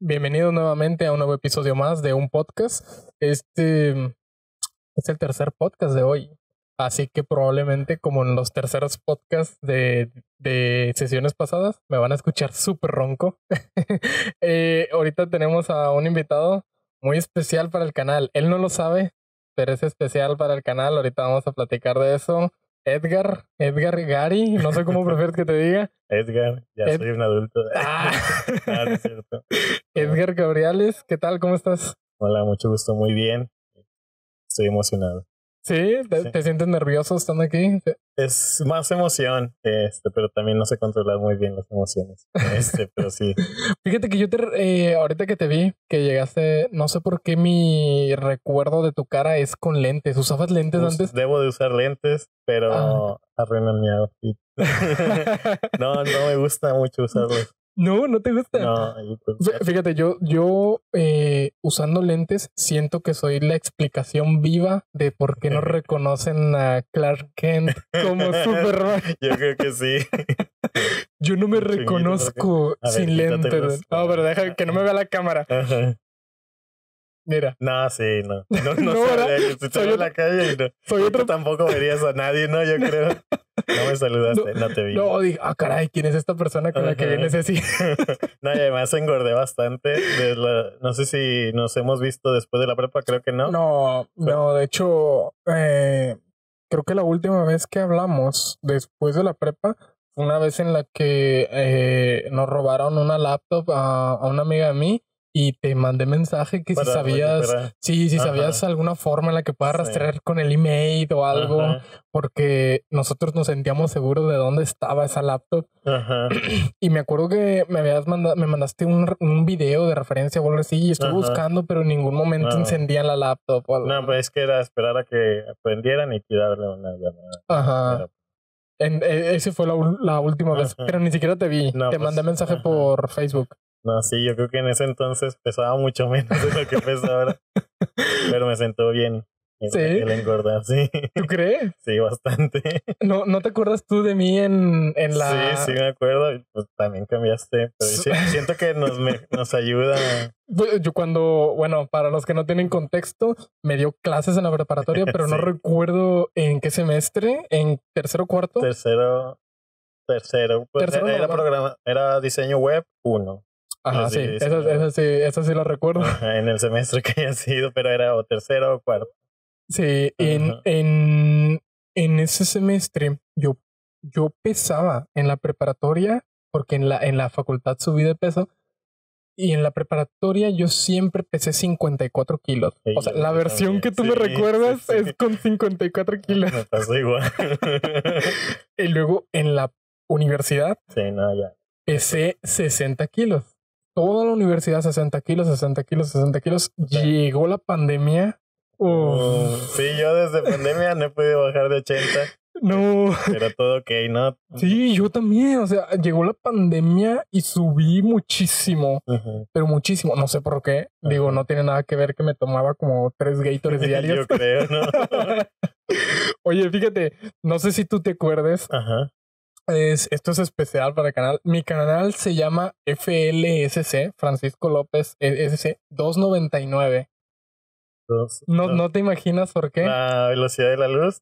Bienvenidos nuevamente a un nuevo episodio más de un podcast. Este es el tercer podcast de hoy, así que probablemente como en los terceros podcasts de sesiones pasadas me van a escuchar súper ronco. Ahorita tenemos a un invitado muy especial para el canal. Él no lo sabe, pero es especial para el canal. Ahorita vamos a platicar de eso. Edgar Gary, no sé cómo prefieres que te diga. Edgar, soy un adulto. No es cierto. Edgar Gabriales, ¿qué tal? ¿Cómo estás? Hola, mucho gusto, muy bien. Estoy emocionado. ¿Sí? ¿Te sientes nervioso estando aquí? Es más emoción, pero también no sé controlar muy bien las emociones. Pero sí. Fíjate que yo ahorita que te vi, que llegaste, no sé por qué mi recuerdo de tu cara es con lentes. ¿Usabas lentes antes? Debo de usar lentes, pero arruinan mi outfit. No me gusta mucho usarlos. No te gusta. No, fíjate, yo usando lentes siento que soy la explicación viva de por qué no reconocen a Clark Kent como Superman. Yo creo que sí. Yo no me reconozco sin lentes. No, pero deja que no me vea la cámara. Ajá. Mira. No, sí, no. No ¿verdad? Si estoy en la calle y no. Soy otro. Tampoco verías a nadie, ¿no? Yo creo. No me saludaste, no te vi. No, dije, caray, ¿quién es esta persona con la que vienes así? No, y además engordé bastante. No sé si nos hemos visto después de la prepa, creo que no. No, de hecho, creo que la última vez que hablamos después de la prepa, una vez en la que nos robaron una laptop a una amiga de mí. Y te mandé mensaje que si sabías, sabías alguna forma en la que puedas rastrear con el email o algo, porque nosotros nos sentíamos seguros de dónde estaba esa laptop. Y me acuerdo que me mandaste un video de referencia o algo así, y estuve buscando, pero en ningún momento encendían la laptop o algo. No, pues es que era esperar a que aprendieran y tirarle una llamada. Esa fue la última vez, pero ni siquiera te vi. Te mandé mensaje por Facebook. No, sí, yo creo que en ese entonces pesaba mucho menos de lo que pesa ahora. Pero me sentó bien el engordar, sí. ¿Tú crees? Sí, bastante. ¿No te acuerdas tú de mí en la...? Sí, me acuerdo. Pues también cambiaste. Pero siento que nos ayuda. Para los que no tienen contexto, me dio clases en la preparatoria, pero no recuerdo en qué semestre, en tercero o cuarto. Tercero. Pues era diseño web 1. Ajá, sí, eso sí lo recuerdo. En el semestre que haya sido, pero era o tercero o cuarto. Sí, en ese semestre yo pesaba en la preparatoria, porque en la facultad subí de peso, y en la preparatoria yo siempre pesé 54 kilos. O sea, la versión que tú me recuerdas es con 54 kilos. Me pasó igual. Y luego en la universidad pesé 60 kilos. Toda la universidad 60 kilos. Llegó la pandemia. Sí, yo desde pandemia no he podido bajar de 80. No. Pero todo ok, ¿no? Sí, yo también. O sea, llegó la pandemia y subí muchísimo. Pero muchísimo. No sé por qué. Digo, no tiene nada que ver que me tomaba como 3 Gatorades diarios. Yo creo, ¿no? Oye, fíjate, no sé si tú te acuerdes. Esto es especial para el canal. Mi canal se llama FLSC, Francisco López SC 299. No te imaginas por qué. La velocidad de la luz,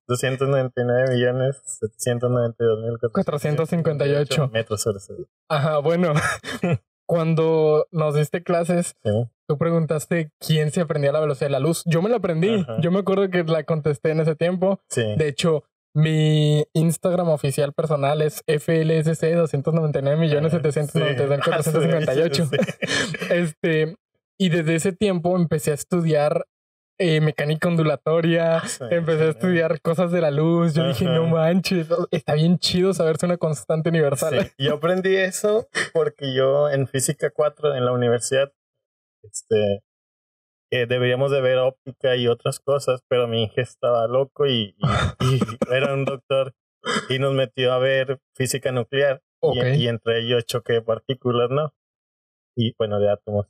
299.792.458 metros sobre segundo. Ajá, bueno. Cuando nos diste clases, tú preguntaste quién se aprendía la velocidad de la luz. Yo me la aprendí. Yo me acuerdo que la contesté en ese tiempo. De hecho, mi Instagram oficial personal es FLSC 299.792.458. Y desde ese tiempo empecé a estudiar mecánica ondulatoria, empecé a estudiar cosas de la luz. Yo dije, no manches, está bien chido saberse una constante universal. Sí, yo aprendí eso porque yo en física 4 en la universidad deberíamos de ver óptica y otras cosas, pero mi hija estaba loco y era un doctor y nos metió a ver física nuclear y entre ellos choque de partículas, ¿no? Y bueno, de átomos.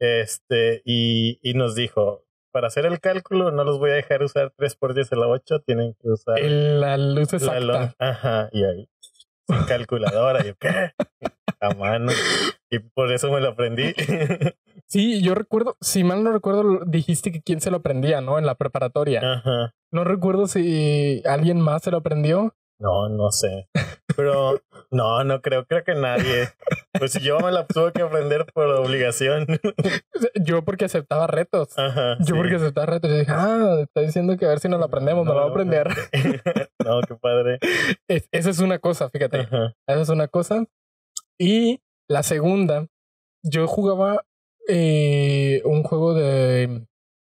Y nos dijo, para hacer el cálculo no los voy a dejar usar 3 por 10 a la 8, tienen que usar la luz exacta. Y ahí sin calculadora. Yo, ¿qué? A mano. Y por eso me lo aprendí. Sí, yo recuerdo, si mal no recuerdo, dijiste que quién se lo aprendía, ¿no? En la preparatoria. Ajá. No recuerdo si alguien más se lo aprendió. No sé. Pero no creo que nadie. Pues yo me la tuve que aprender por obligación. Yo porque aceptaba retos. Ajá, yo porque aceptaba retos. Y dije, está diciendo que a ver si nos lo aprendemos, no lo voy a aprender. No, qué padre. Esa es una cosa, fíjate. Ajá. Esa es una cosa. Y la segunda, yo jugaba un juego de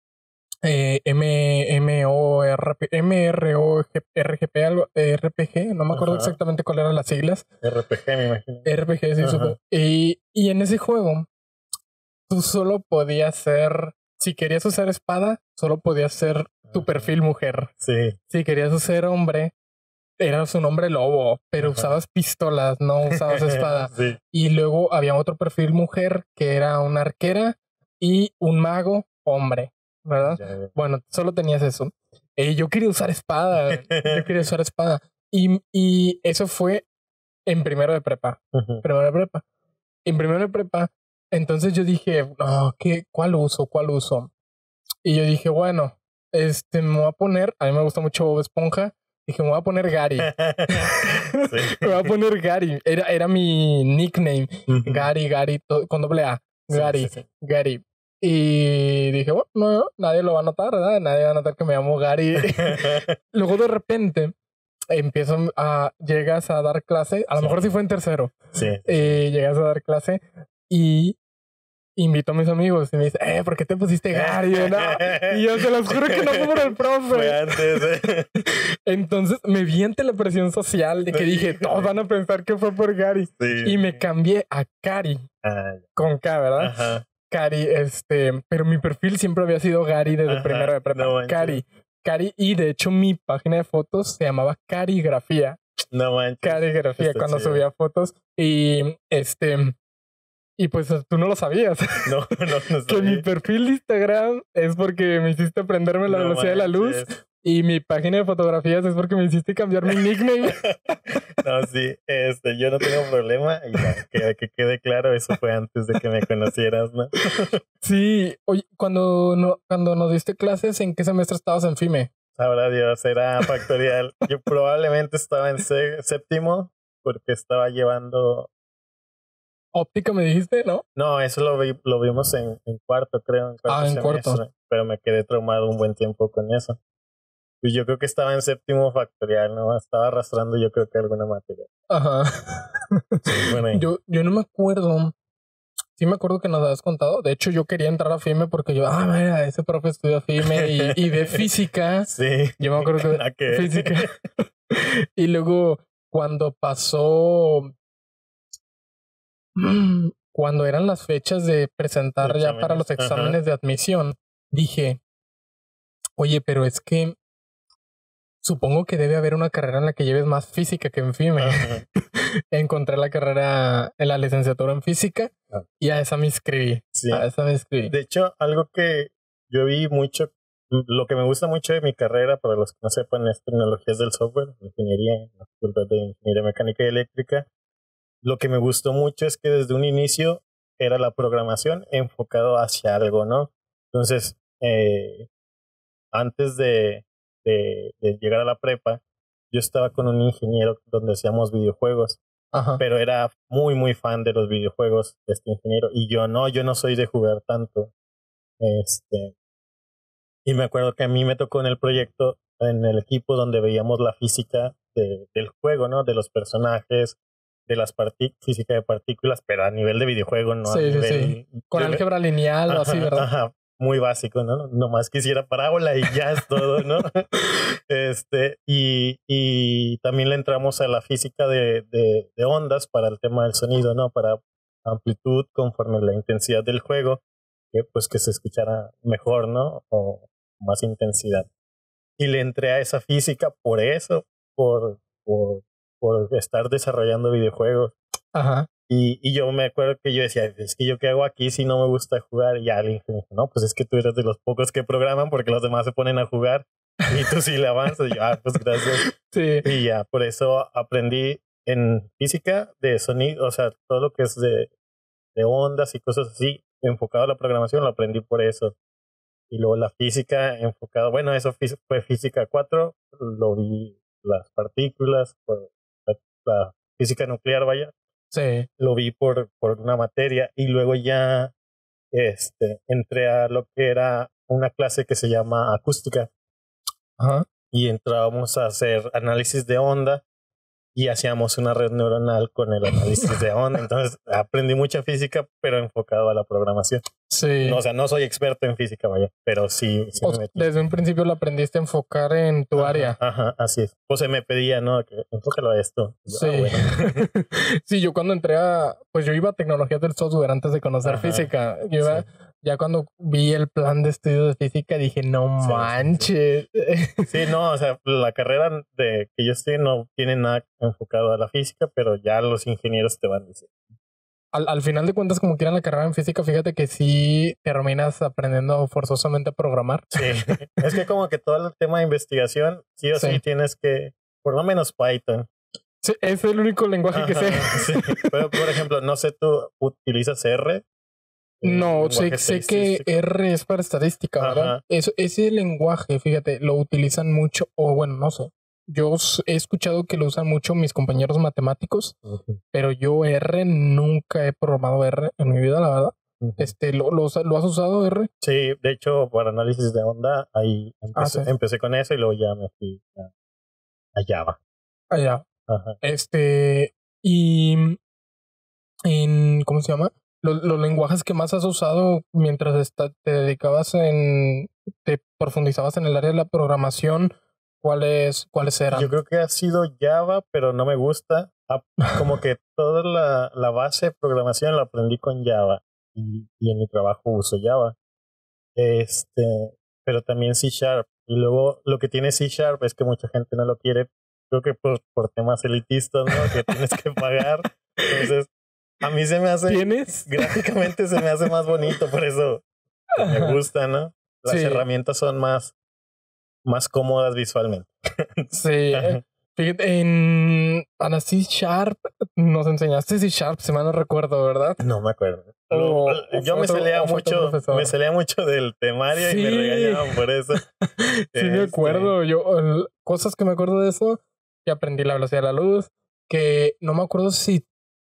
MRORGP, algo, RPG, no me acuerdo exactamente cuál eran las siglas. RPG, me imagino. RPG, sí, supongo. Y en ese juego, tú solo podías ser, si querías usar espada, solo podías ser tu perfil mujer. Sí. Si querías ser hombre, eras un hombre lobo, pero usabas pistolas, no usabas espada. Sí. Y luego había otro perfil mujer que era una arquera y un mago hombre, ¿verdad? Ya. Bueno, solo tenías eso. Yo quería usar espada. Y eso fue en primero de prepa. En primero de prepa. Entonces yo dije, ¿cuál uso? Y yo dije, bueno, me voy a poner, a mí me gusta mucho Bob Esponja. Dije, me voy a poner Gary. Sí. Me voy a poner Gary. Era mi nickname. Gary, con doble A. Gary, sí. Gary. Y dije, bueno, no, nadie lo va a notar, ¿verdad? Nadie va a notar que me llamo Gary. Luego de repente llegas a dar clase. A lo mejor sí fue en tercero. Sí. Llegas a dar clase y invito a mis amigos y me dice, ¿por qué te pusiste Gary? ¿No? Y yo se los juro que no fue por el profe. Fue antes. Entonces me vi ante la presión social de que dije, todos van a pensar que fue por Gary. Sí. Y me cambié a Cari. Con K, ¿verdad? Ajá. Cari, pero mi perfil siempre había sido Gary desde primero de prepa. No Cari, y de hecho mi página de fotos se llamaba Carigrafía. No manches. Carigrafía, cuando subía fotos. Y y pues tú no lo sabías. No sabía. Que mi perfil de Instagram es porque me hiciste aprenderme la velocidad de la luz. Y mi página de fotografías es porque me hiciste cambiar mi nickname. No, sí, yo no tengo problema. Y que quede claro, eso fue antes de que me conocieras, ¿no? Sí, oye, cuando nos diste clases, ¿en qué semestre estabas en FIME? Sabrá Dios, era factorial. Yo probablemente estaba en séptimo porque estaba llevando... Óptica me dijiste, ¿no? No, eso lo vimos en cuarto, creo. En semestre, cuarto. Pero me quedé traumado un buen tiempo con eso. Y yo creo que estaba en séptimo factorial, ¿no? Estaba arrastrando yo creo que alguna materia. Ajá. Sí, bueno, yo no me acuerdo. Sí me acuerdo que nos habías contado. De hecho, yo quería entrar a FIME porque yo, mira, ese profe estudia FIME y de física. Sí. Yo me acuerdo que de física. Y luego, cuando pasó... Cuando eran las fechas de presentar ya para los exámenes de admisión, dije, oye, pero es que supongo que debe haber una carrera en la que lleves más física que en FIME. Encontré la carrera en la licenciatura en física y a esa me inscribí. Sí. De hecho, algo que yo vi mucho, lo que me gusta mucho de mi carrera, para los que no sepan, es tecnologías del software, ingeniería, en la Facultad de Ingeniería Mecánica y Eléctrica. Lo que me gustó mucho es que desde un inicio era la programación enfocado hacia algo, ¿no? Entonces, antes de llegar a la prepa, yo estaba con un ingeniero donde hacíamos videojuegos. Ajá. Pero era muy, muy fan de los videojuegos de este ingeniero. Y yo no soy de jugar tanto. Y me acuerdo que a mí me tocó en el proyecto, en el equipo donde veíamos la física del juego, ¿no? De los personajes, de las física de partículas, pero a nivel de videojuego, ¿no? Sí, sí. Con álgebra lineal o así, ¿verdad? Ajá, muy básico, ¿no? Nomás quisiera parábola y ya es todo, ¿no? Y también le entramos a la física de ondas para el tema del sonido, ¿no? Para amplitud conforme la intensidad del juego, que se escuchara mejor, ¿no? O más intensidad. Y le entré a esa física por eso, por estar desarrollando videojuegos. Ajá. Y yo me acuerdo que yo decía, es que yo qué hago aquí si no me gusta jugar. Y alguien me dijo, no, pues es que tú eres de los pocos que programan porque los demás se ponen a jugar y tú sí le avanzas. Y yo, pues gracias. Sí. Y ya, por eso aprendí en física de sonido, o sea, todo lo que es de ondas y cosas así, enfocado a la programación, lo aprendí por eso. Y luego la física enfocado, bueno, eso fue física 4, lo vi las partículas, la física nuclear, vaya. Sí. Lo vi por una materia y luego ya entré a lo que era una clase que se llama acústica. Ajá. Y entrábamos a hacer análisis de onda y hacíamos una red neuronal con el análisis de onda. Entonces aprendí mucha física, pero enfocado a la programación. Sí. No, o sea, no soy experto en física, vaya, pero sí me metí. Desde un principio lo aprendiste a enfocar en tu área. Ajá, así es. O se me pedía, ¿no? Que enfócalo a esto. Sí. Bueno. Sí, yo cuando entré pues yo iba a tecnologías del software antes de conocer física. Yo iba, ya cuando vi el plan de estudio de física dije, no manches. Sí, no, o sea, la carrera que yo estoy no tiene nada enfocado a la física, pero ya los ingenieros te van diciendo. Al final de cuentas, como quieran la carrera en física, fíjate que sí terminas aprendiendo forzosamente a programar. Sí, es que como que todo el tema de investigación, sí o sí tienes que, por lo menos Python. Sí, es el único lenguaje que sé. Sí. Pero, por ejemplo, no sé, ¿tú utilizas R? No, sé que R es para estadística, ¿verdad? Ese lenguaje, fíjate, lo utilizan mucho, o bueno, no sé. Yo he escuchado que lo usan mucho mis compañeros matemáticos, pero yo R nunca he programado R en mi vida, la verdad. ¿Lo has usado R? Sí, de hecho, para análisis de onda, ahí empecé con eso y luego ya me fui a Java. A Java. Ajá. Y ¿cómo se llama? Los lenguajes que más has usado mientras te dedicabas te profundizabas en el área de la programación, ¿cuáles eran? Yo creo que ha sido Java, pero no me gusta. Como que toda la base de programación la aprendí con Java y en mi trabajo uso Java. Pero también C Sharp. Y luego lo que tiene C Sharp es que mucha gente no lo quiere. Creo que por temas elitistas, ¿no? Que tienes que pagar. Entonces, a mí se me hace... Gráficamente se me hace más bonito, por eso me gusta, ¿no? Las herramientas son más cómodas visualmente. Sí. Fíjate, en C Sharp nos enseñaste C Sharp, si mal no recuerdo, ¿verdad? No me acuerdo. Yo me salía mucho del temario y me regañaban por eso. Sí, me acuerdo. Cosas que me acuerdo de eso, que aprendí la velocidad de la luz, que no me acuerdo si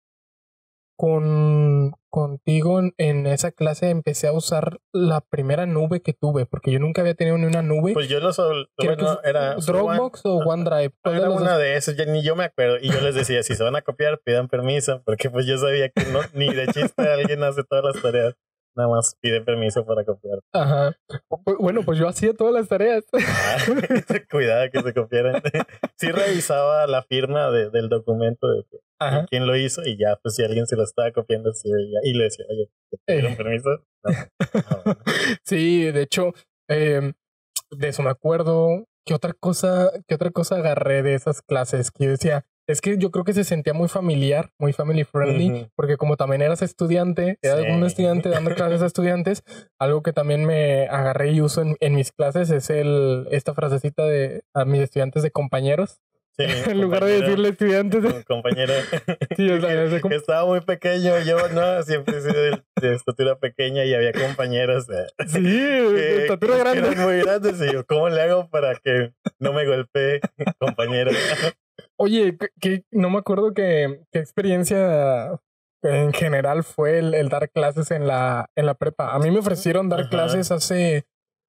contigo en esa clase empecé a usar la primera nube que tuve, porque yo nunca había tenido ni una nube. Pues yo era Dropbox o OneDrive. Era una de esas, ni yo me acuerdo. Y yo les decía, si se van a copiar, pidan permiso, porque pues yo sabía que no, ni de chiste alguien hace todas las tareas. Nada más pide permiso para copiar. Ajá. Bueno, pues yo hacía todas las tareas. Cuidado que se copiaran. Sí revisaba la firma del documento de quién lo hizo y ya, pues si alguien se lo estaba copiando, sí veía. Y le decía, oye, ¿te pidieron permiso? No. Bueno. Sí, de hecho, de eso me acuerdo. ¿Qué otra cosa agarré de esas clases? Que yo decía, es que yo creo que se sentía muy familiar, muy family friendly, porque como también eras estudiante, eras un estudiante dando clases a estudiantes, algo que también me agarré y uso en mis clases es esta frasecita a mis estudiantes de compañeros. Sí, en lugar de decirle estudiantes. Compañero. Sí, o sea, que estaba muy pequeño. Yo no, siempre he sido de estatura pequeña y había compañeros. Sí, de estatura grande. Eran muy grandes. Y yo, ¿cómo le hago para que no me golpee, compañero? Oye, no me acuerdo qué experiencia en general fue el dar clases en la prepa. A mí me ofrecieron dar clases hace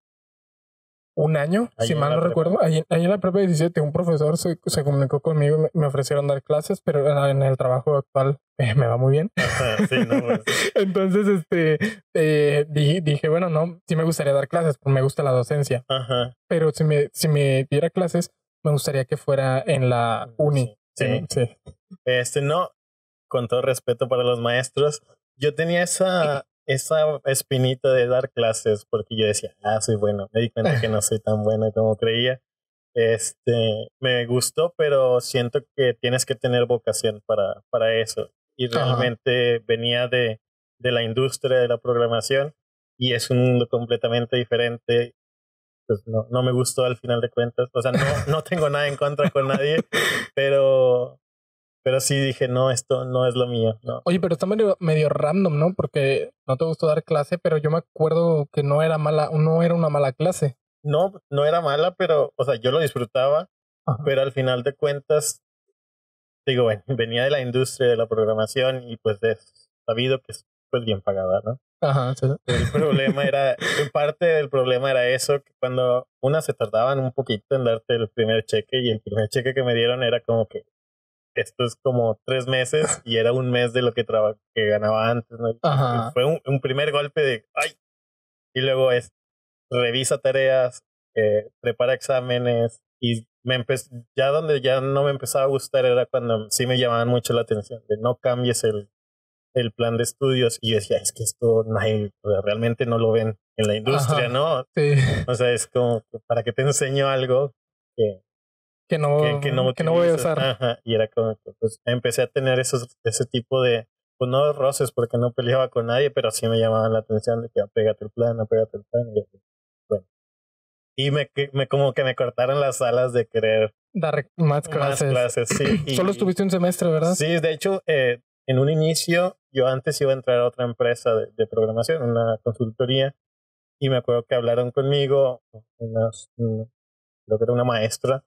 un año, si mal no recuerdo. Ahí en la prepa 17 un profesor se comunicó conmigo y me ofrecieron dar clases, pero en el trabajo actual me va muy bien. Sí, no, pues. Entonces, dije, bueno, no, sí me gustaría dar clases, porque me gusta la docencia. Pero si me diera clases, me gustaría que fuera en la uni. Sí. No, con todo respeto para los maestros, yo tenía esa espinita de dar clases porque yo decía, soy bueno. Me di cuenta que no soy tan bueno como creía. Me gustó, pero siento que tienes que tener vocación para eso. Y realmente venía de la industria de la programación y es un mundo completamente diferente. Pues no me gustó al final de cuentas. O sea, no tengo nada en contra con nadie, pero Pero sí dije, no, esto no es lo mío, no. Oye, pero está medio random, ¿no? Porque no te gustó dar clase, pero yo me acuerdo que no era una mala clase. No, no era mala, pero, o sea, yo lo disfrutaba, ajá, pero al final de cuentas, digo, bueno, venía de la industria de la programación y pues es sabido que es pues bien pagada, ¿no? Ajá, sí. El problema era, en parte del problema era eso, que cuando se tardaban un poquito en darte el primer cheque, y el primer cheque que me dieron era como que esto es como 3 meses y era un mes de lo que ganaba antes, ¿no? Ajá. Fue un primer golpe de ¡ay! Y luego es revisa tareas, prepara exámenes, y ya donde ya no me empezaba a gustar era cuando sí me llamaban mucho la atención de no cambies el plan de estudios, y yo decía, es que esto nadie, realmente no lo ven en la industria, ajá, ¿no? Sí. O sea, es como que para que te enseño algo que no voy a usar. Ajá, y era como que pues empecé a tener ese tipo de, pues no roces porque no peleaba con nadie, pero sí me llamaban la atención de que apégate el plan, y así. Bueno. Y como que me cortaron las alas de querer dar más clases. Sí. Solo estuviste un semestre, ¿verdad? Sí, de hecho, en un inicio, yo antes iba a entrar a otra empresa de programación, una consultoría, y me acuerdo que hablaron conmigo, creo que era una maestra,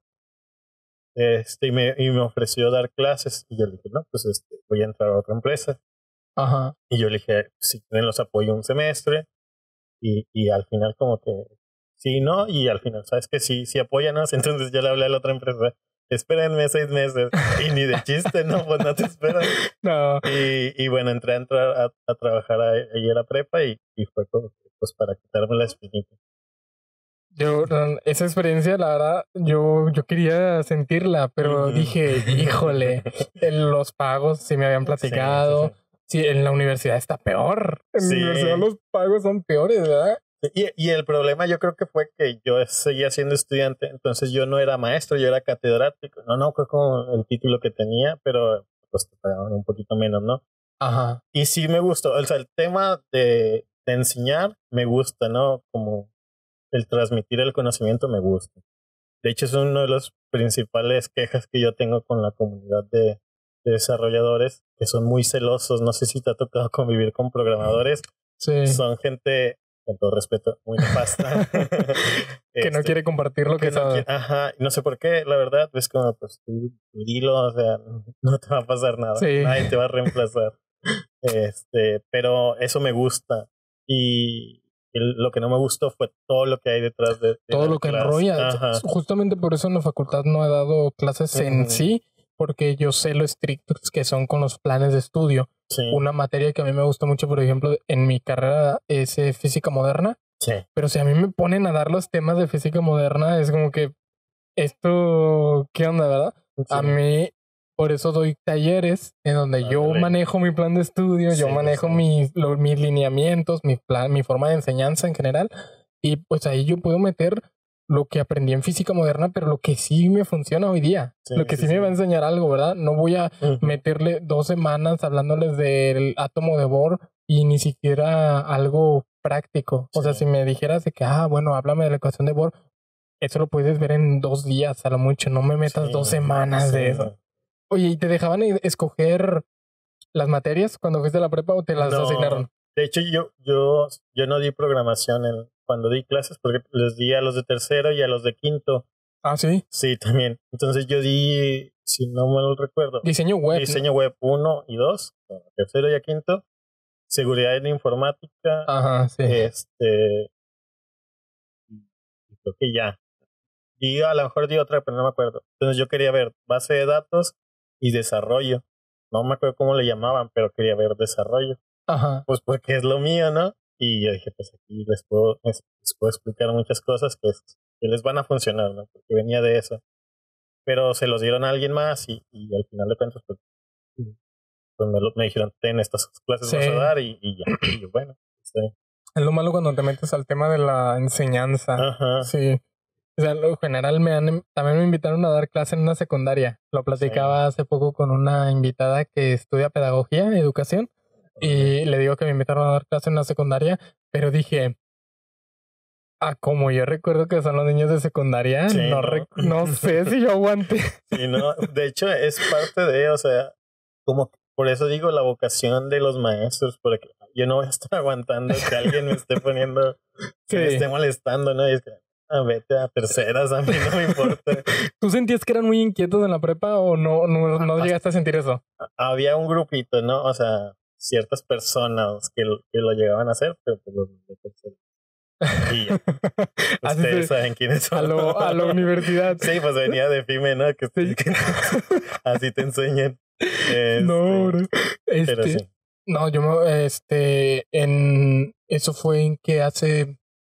y me ofreció dar clases, y yo le dije, no, pues voy a entrar a otra empresa. Ajá. Y yo le dije, si tienen los apoyo un semestre, y al final como que sí, no, y al final, ¿sabes que sí apóyanos? Entonces yo le hablé a la otra empresa, espérenme 6 meses, y ni de chiste, no, pues no te esperan. No. Y bueno, entré a trabajar ahí a la prepa, y fue como, pues para quitarme la espinita. Yo, esa experiencia, la verdad, yo quería sentirla, pero dije, híjole, los pagos sí me habían platicado. Sí, en la universidad está peor. En la universidad los pagos son peores, ¿verdad? Y el problema yo creo que fue que yo seguía siendo estudiante, entonces yo no era maestro, yo era catedrático. No fue como el título que tenía, pero pues te pagaban un poquito menos, ¿no? Ajá. Y sí me gustó, o sea, el tema de enseñar me gusta, ¿no? Como el transmitir el conocimiento me gusta. De hecho, es uno de los principales quejas que yo tengo con la comunidad de desarrolladores, que son muy celosos. No sé si te ha tocado convivir con programadores. Sí. Son gente, con todo respeto, muy nefasta. Que no quiere compartir lo que sabe. Ajá, no sé por qué, la verdad, es como, pues tú dilo, o sea, no te va a pasar nada. Sí. Nadie te va a reemplazar. Pero eso me gusta. Y lo que no me gustó fue todo lo que hay detrás de todo lo que enrolla. Ajá. Justamente por eso en la facultad no he dado clases en sí, porque yo sé lo estrictos que son con los planes de estudio. Sí. Una materia que a mí me gusta mucho, por ejemplo, en mi carrera es física moderna. Sí. Pero si a mí me ponen a dar los temas de física moderna, es como que esto, ¿qué onda, verdad? Sí. A mí, por eso doy talleres en donde yo manejo mi plan de estudio, yo manejo mis lineamientos, mi forma de enseñanza en general, y pues ahí yo puedo meter lo que aprendí en física moderna, pero lo que sí me funciona hoy día, lo que sí me va a enseñar algo, ¿verdad? No voy a meterle 2 semanas hablándoles del átomo de Bohr y ni siquiera algo práctico. O sea, si me dijeras de que, bueno, háblame de la ecuación de Bohr, eso lo puedes ver en 2 días a lo mucho, no me metas 2 semanas de eso. Oye, ¿y te dejaban escoger las materias cuando fuiste a la prepa o te las asignaron? De hecho, yo no di programación cuando di clases, porque les di a los de tercero y a los de quinto. ¿Ah, sí? Sí, también. Entonces yo di, si no mal recuerdo, diseño web. Diseño web 1 y 2, tercero y a quinto. Seguridad en informática. Ajá, sí. Creo que ya. Y a lo mejor di otra, pero no me acuerdo. Entonces yo quería ver base de datos y desarrollo. No me acuerdo cómo le llamaban, pero quería ver desarrollo. Ajá. Pues porque es lo mío, ¿no? Y yo dije, pues aquí les puedo explicar muchas cosas que les van a funcionar, ¿no? Porque venía de eso. Pero se los dieron a alguien más, y al final de cuentas, pues me dijeron, ten estas clases vas a dar, y ya. Y yo, bueno, sí. Es lo malo cuando te metes al tema de la enseñanza. Ajá. Sí. O sea, en general también me invitaron a dar clase en una secundaria. Lo platicaba hace poco con una invitada que estudia pedagogía, educación. Y le digo que me invitaron a dar clase en una secundaria, pero dije, como yo recuerdo que son los niños de secundaria, no sé si yo aguante. Sí, no, de hecho es parte de, o sea, como por eso digo la vocación de los maestros, porque yo no voy a estar aguantando que alguien me esté poniendo, que me esté molestando, ¿no? Y es que, vete a terceras, a mí no me importa. ¿Tú sentías que eran muy inquietos en la prepa o no llegaste a sentir eso? Había un grupito, ¿no? O sea, ciertas personas que lo llegaban a hacer, pero pues los de terceras. Y ya. Ustedes saben quiénes son. A la universidad. Sí, pues venía de FIME, ¿no? Sí. Así te enseñan. No, bro. Pero sí. No, eso fue en que hace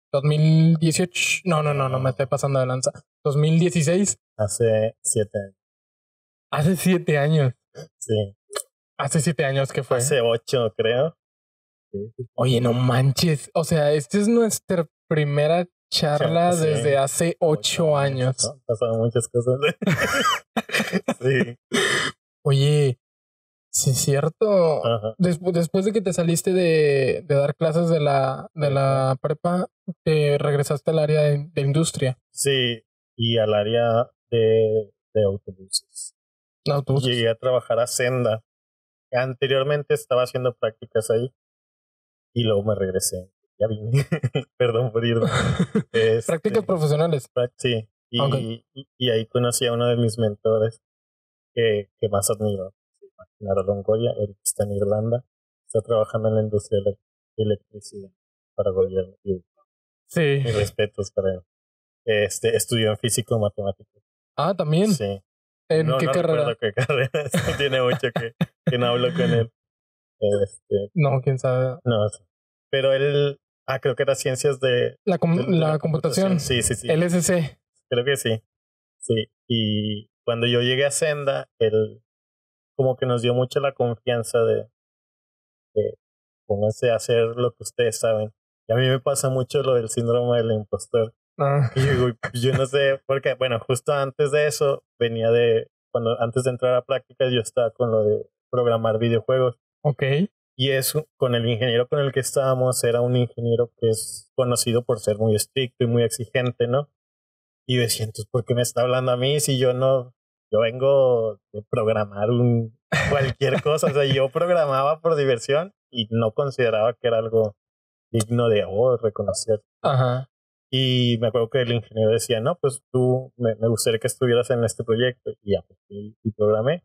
2018. No, me estoy pasando de lanza. 2016. Hace 7 años. Hace 7 años. Sí. Hace 7 años que fue. Hace 8, creo. Sí. Oye, no manches. O sea, esta es nuestra primera charla desde hace 8 años. ¿No? Pasaron muchas cosas. Sí. Oye, sí es cierto. Después de que te saliste de dar clases de la prepa, te regresaste al área de industria. Sí, y al área de autobuses. Llegué a trabajar a Senda. Anteriormente estaba haciendo prácticas ahí y luego me regresé. Ya vine. Perdón por irme. Prácticas profesionales. Sí. Y ahí conocí a uno de mis mentores que más admiro. Naro Longoria, él está en Irlanda. Está trabajando en la industria de la electricidad para gobierno. Sí. Mis respetos para él. Estudió en físico matemático. Ah, ¿también? Sí. ¿En qué carrera? No recuerdo qué carrera. Tiene mucho que no hablo con él. No, quién sabe. No, sí. Pero él, creo que era ciencias de la computación. Sí. LSC. Creo que sí. Sí. Y cuando yo llegué a Senda, él como que nos dio mucho la confianza de pónganse a hacer lo que ustedes saben. Y a mí me pasa mucho lo del síndrome del impostor. Y yo no sé, porque bueno, justo antes de eso venía antes de entrar a prácticas yo estaba con lo de programar videojuegos. Y eso, con el ingeniero con el que estábamos, era un ingeniero que es conocido por ser muy estricto y muy exigente, ¿no? Y yo decía, entonces, ¿por qué me está hablando a mí si yo vengo de programar cualquier cosa? O sea, yo programaba por diversión y no consideraba que era algo digno de reconocer. Ajá. Y me acuerdo que el ingeniero decía, no, pues tú, me gustaría que estuvieras en este proyecto. Y ya, pues, y programé.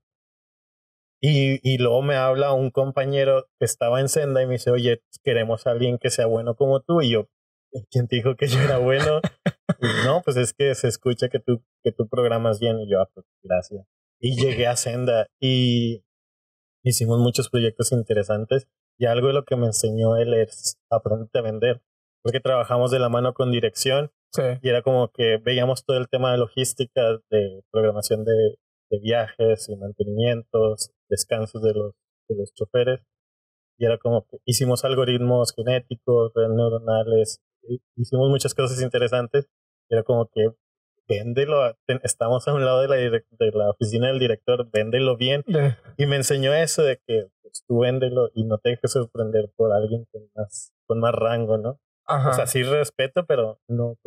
Y luego me habla un compañero que estaba en Senda y me dice, oye, queremos a alguien que sea bueno como tú. Y yo, ¿quién te dijo que yo era bueno? Y no, pues es que se escucha que tú programas bien. Y yo, pues gracias. Y llegué a Senda y hicimos muchos proyectos interesantes. Y algo de lo que me enseñó él es aprenderte a vender. Porque trabajamos de la mano con dirección. Sí. Y era como que veíamos todo el tema de logística, de programación de viajes y mantenimientos, descansos de los choferes. Y era como que hicimos algoritmos genéticos, redes neuronales, hicimos muchas cosas interesantes. Y era como que véndelo, estamos a un lado de la oficina del director, véndelo bien. Y me enseñó eso de que pues, tú véndelo y no te dejes sorprender por alguien con más rango, ¿no? Ajá. O sea, sí respeto, pero no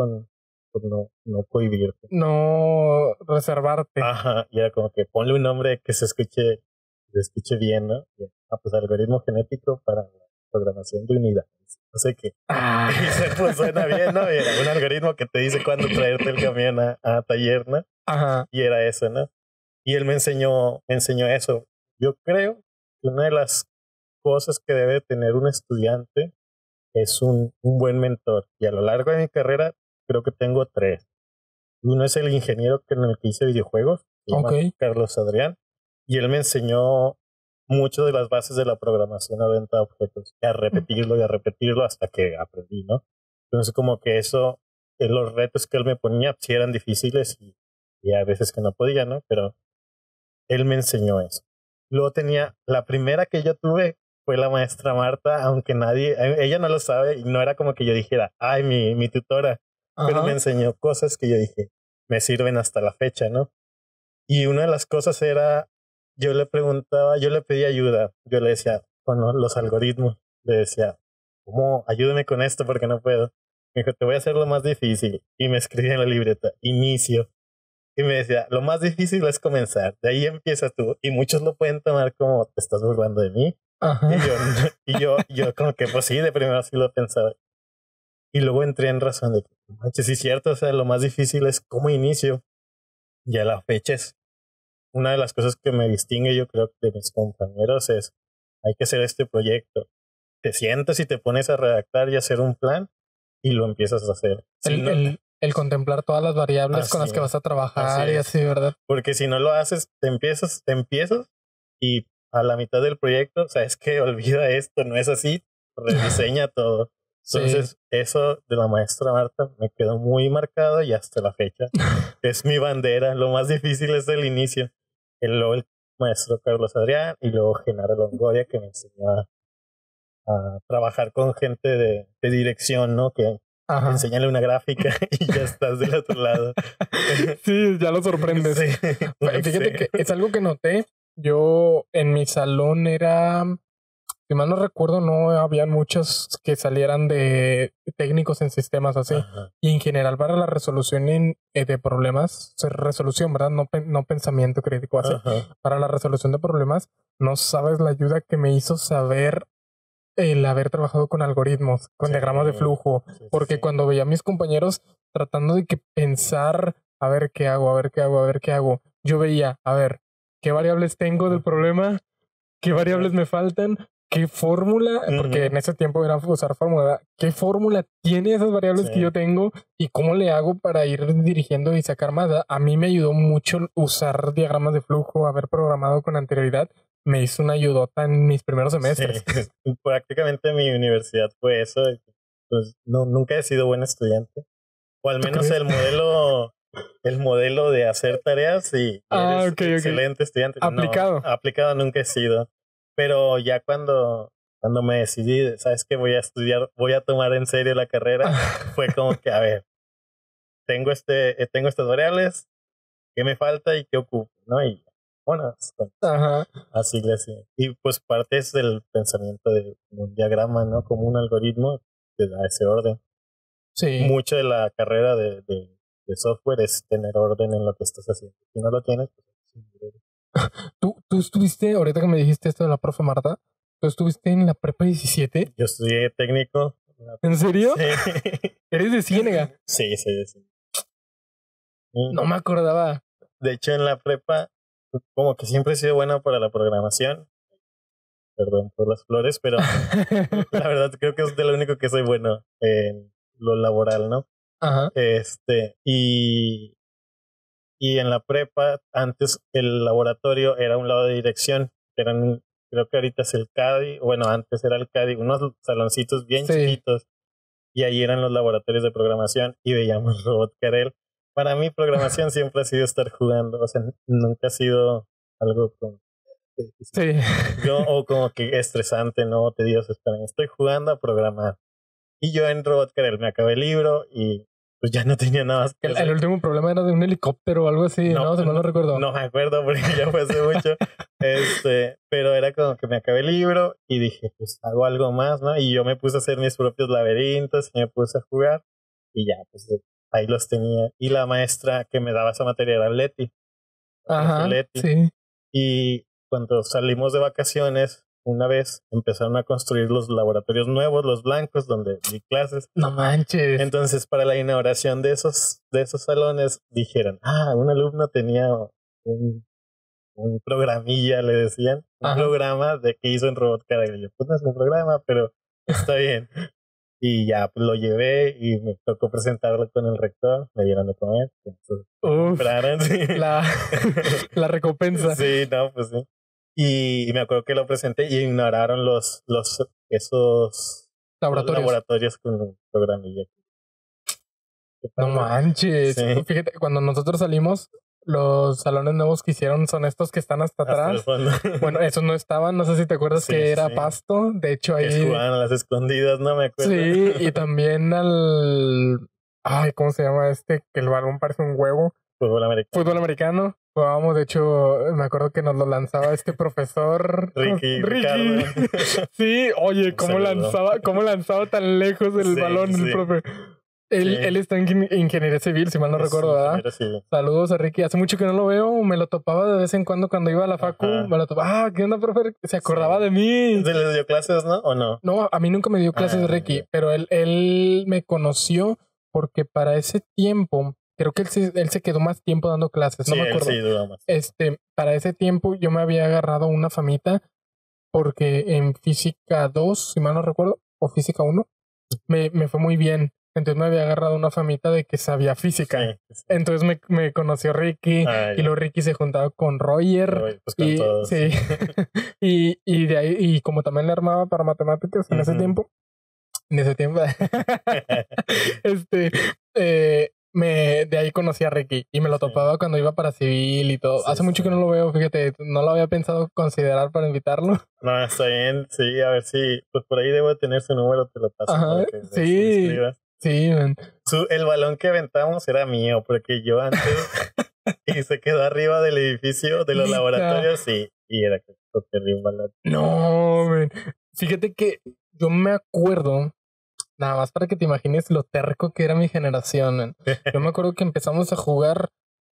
no cohibirte. No reservarte. Ajá, y era como que ponle un nombre que se escuche bien, ¿no? Pues algoritmo genético para la programación de unidades. No sé qué. Y pues suena bien, ¿no? Y era un algoritmo que te dice cuándo traerte el camión a taller, ¿no? Ajá. Y era eso, ¿no? Y él me enseñó eso. Yo creo que una de las cosas que debe tener un estudiante es un buen mentor. Y a lo largo de mi carrera creo que tengo 3. Uno es el ingeniero en el que hice videojuegos, se llama Carlos Adrián, y él me enseñó mucho de las bases de la programación orientada a objetos, y a repetirlo hasta que aprendí, ¿no? Entonces como que eso, los retos que él me ponía sí eran difíciles y a veces que no podía, ¿no? Pero él me enseñó eso. Luego la primera que yo tuve fue la maestra Marta, aunque ella no lo sabe y no era como que yo dijera, ay, mi tutora. Pero me enseñó cosas que yo dije, me sirven hasta la fecha, ¿no? Y una de las cosas era, yo le pedí ayuda. Yo le decía, bueno, los algoritmos. Le decía, ¿cómo? Ayúdame con esto porque no puedo. Me dijo, te voy a hacer lo más difícil. Y me escribía en la libreta, inicio. Y me decía, lo más difícil es comenzar, de ahí empiezas tú. Y muchos lo pueden tomar como, te estás burlando de mí. Ajá. Y yo como que, pues sí, de primero sí lo pensaba. Y luego entré en razón de que, manches, sí es cierto, o sea, lo más difícil es cómo inicio. Y a la fecha es una de las cosas que me distingue, yo creo, de mis compañeros es, hay que hacer este proyecto. Te sientas y te pones a redactar y hacer un plan y lo empiezas a hacer. El contemplar todas las variables con las que vas a trabajar y así, ¿verdad? Porque si no lo haces, te empiezas y a la mitad del proyecto, sabes que olvida esto, no es así, rediseña todo. Entonces, eso de la maestra Marta me quedó muy marcado y hasta la fecha es mi bandera. Lo más difícil es el inicio. Luego el maestro Carlos Adrián y luego Genaro Longoria, que me enseñó a trabajar con gente de dirección, ¿no? Que enséñale una gráfica y ya estás del otro lado. Sí, ya lo sorprendes. Sí, fíjate que es algo que noté. Yo en mi salón era, si mal no recuerdo, no habían muchos que salieran de técnicos en sistemas así. Ajá. Y en general para la resolución de problemas, resolución, ¿verdad? No pensamiento crítico así. Ajá. Para la resolución de problemas, no sabes la ayuda que me hizo saber el haber trabajado con algoritmos, con diagramas de flujo, porque cuando veía a mis compañeros tratando de que pensar, a ver qué hago, yo veía, a ver, qué variables tengo del problema, qué variables me faltan, qué fórmula, porque en ese tiempo era usar fórmula, qué fórmula tiene esas variables que yo tengo y cómo le hago para ir dirigiendo y sacar más. A mí me ayudó mucho usar diagramas de flujo, haber programado con anterioridad. Me hizo una ayudota en mis primeros semestres. Sí. Prácticamente mi universidad fue eso. Pues nunca he sido buen estudiante. O al menos el modelo de hacer tareas y eres excelente estudiante. Aplicado. No, aplicado nunca he sido. Pero ya cuando me decidí, ¿sabes qué? Voy a estudiar, voy a tomar en serio la carrera, fue como que, a ver, tengo estas variables, ¿qué me falta y qué ocupo? ¿No? Y bueno, así le hacía. Y pues parte es del pensamiento de un diagrama, ¿no? Como un algoritmo te da ese orden. Sí. Mucho de la carrera de software es tener orden en lo que estás haciendo. Si no lo tienes, pues ¿Tú estuviste, ahorita que me dijiste esto de la profe Marta, ¿tú estuviste en la prepa 17? Yo estudié técnico. ¿En serio? Sí. ¿Eres de Ciénega? Sí, soy de Ciénega. No me acordaba. De hecho, en la prepa, como que siempre he sido bueno para la programación. Perdón por las flores, pero la verdad creo que es de lo único que soy bueno en lo laboral, ¿no? Ajá. Y en la prepa, antes el laboratorio era un lado de dirección. Creo que ahorita es el CADI, bueno, antes era el CADI, unos saloncitos bien chiquitos. Y ahí eran los laboratorios de programación y veíamos Robot Karel. Para mí programación siempre ha sido estar jugando, o sea, nunca ha sido algo como o como que estresante, no tedioso. Estoy jugando a programar. Y yo en Robot Karel me acabé el libro y pues ya no tenía nada más que hacer. El último problema era de un helicóptero o algo así, ¿no? Si mal no recuerdo. No me acuerdo porque ya fue hace mucho. Pero era como que me acabé el libro y dije, pues hago algo más, ¿no? Y yo me puse a hacer mis propios laberintos y me puse a jugar y ya, pues ahí los tenía. Y la maestra que me daba esa materia era Leti. Ajá, Leti. Sí. Y cuando salimos de vacaciones, una vez empezaron a construir los laboratorios nuevos, los blancos, donde di clases. No manches. Entonces, para la inauguración de esos salones, dijeron, un alumno tenía un programilla, le decían, un programa de que hizo en Robot Karel. Yo, pues no es un programa, pero está bien. Y ya, pues lo llevé y me tocó presentarlo con el rector, me dieron de comer. Compraron, sí. La recompensa. Sí, no, pues sí. Y me acuerdo que lo presenté y ignoraron esos laboratorios con un programilla. No manches. Sí. Fíjate, cuando nosotros salimos, los salones nuevos que hicieron son estos que están hasta atrás. Bueno, esos no estaban, no sé si te acuerdas que era pasto. De hecho, ahí que jugaban a las escondidas, no me acuerdo. Sí, y también ¿cómo se llama este? Que el balón parece un huevo. Fútbol americano. Jugábamos, de hecho, me acuerdo que nos lo lanzaba este profesor. Ricky. Sí, oye, cómo lanzaba tan lejos el balón el profe. Él está en ingeniería civil, si mal no recuerdo, ¿verdad? Sí. Saludos a Ricky. Hace mucho que no lo veo. Me lo topaba de vez en cuando iba a la facu. Me lo topaba. ¿Qué onda, profe? Se acordaba de mí. ¿Se les dio clases, no? ¿O no? No, a mí nunca me dio clases de Ricky. Pero él me conoció porque para ese tiempo, creo que él se quedó más tiempo dando clases. No me acuerdo. Sí, duró más. Para ese tiempo yo me había agarrado una famita porque en física 2, si mal no recuerdo, o física 1, me fue muy bien. Entonces me había agarrado una famita de que sabía física. Sí. Entonces me conoció Ricky. Y luego Ricky se juntaba con Roger. Pues con todos. Sí. y de ahí, y como también le armaba para matemáticas en ese tiempo. De ahí conocí a Ricky y me lo topaba cuando iba para civil y todo. Hace mucho que no lo veo, fíjate, no lo había pensado considerar para invitarlo. No, está bien, sí, a ver si, pues por ahí debo tener su número, te lo paso. Ajá, para que sí, sí, man. El balón que aventamos era mío, porque yo antes y se quedó arriba del edificio de los laboratorios y era que terrible un balón. No, man. Fíjate que yo me acuerdo. Nada más para que te imagines lo terco que era mi generación, man. Yo me acuerdo que empezamos a jugar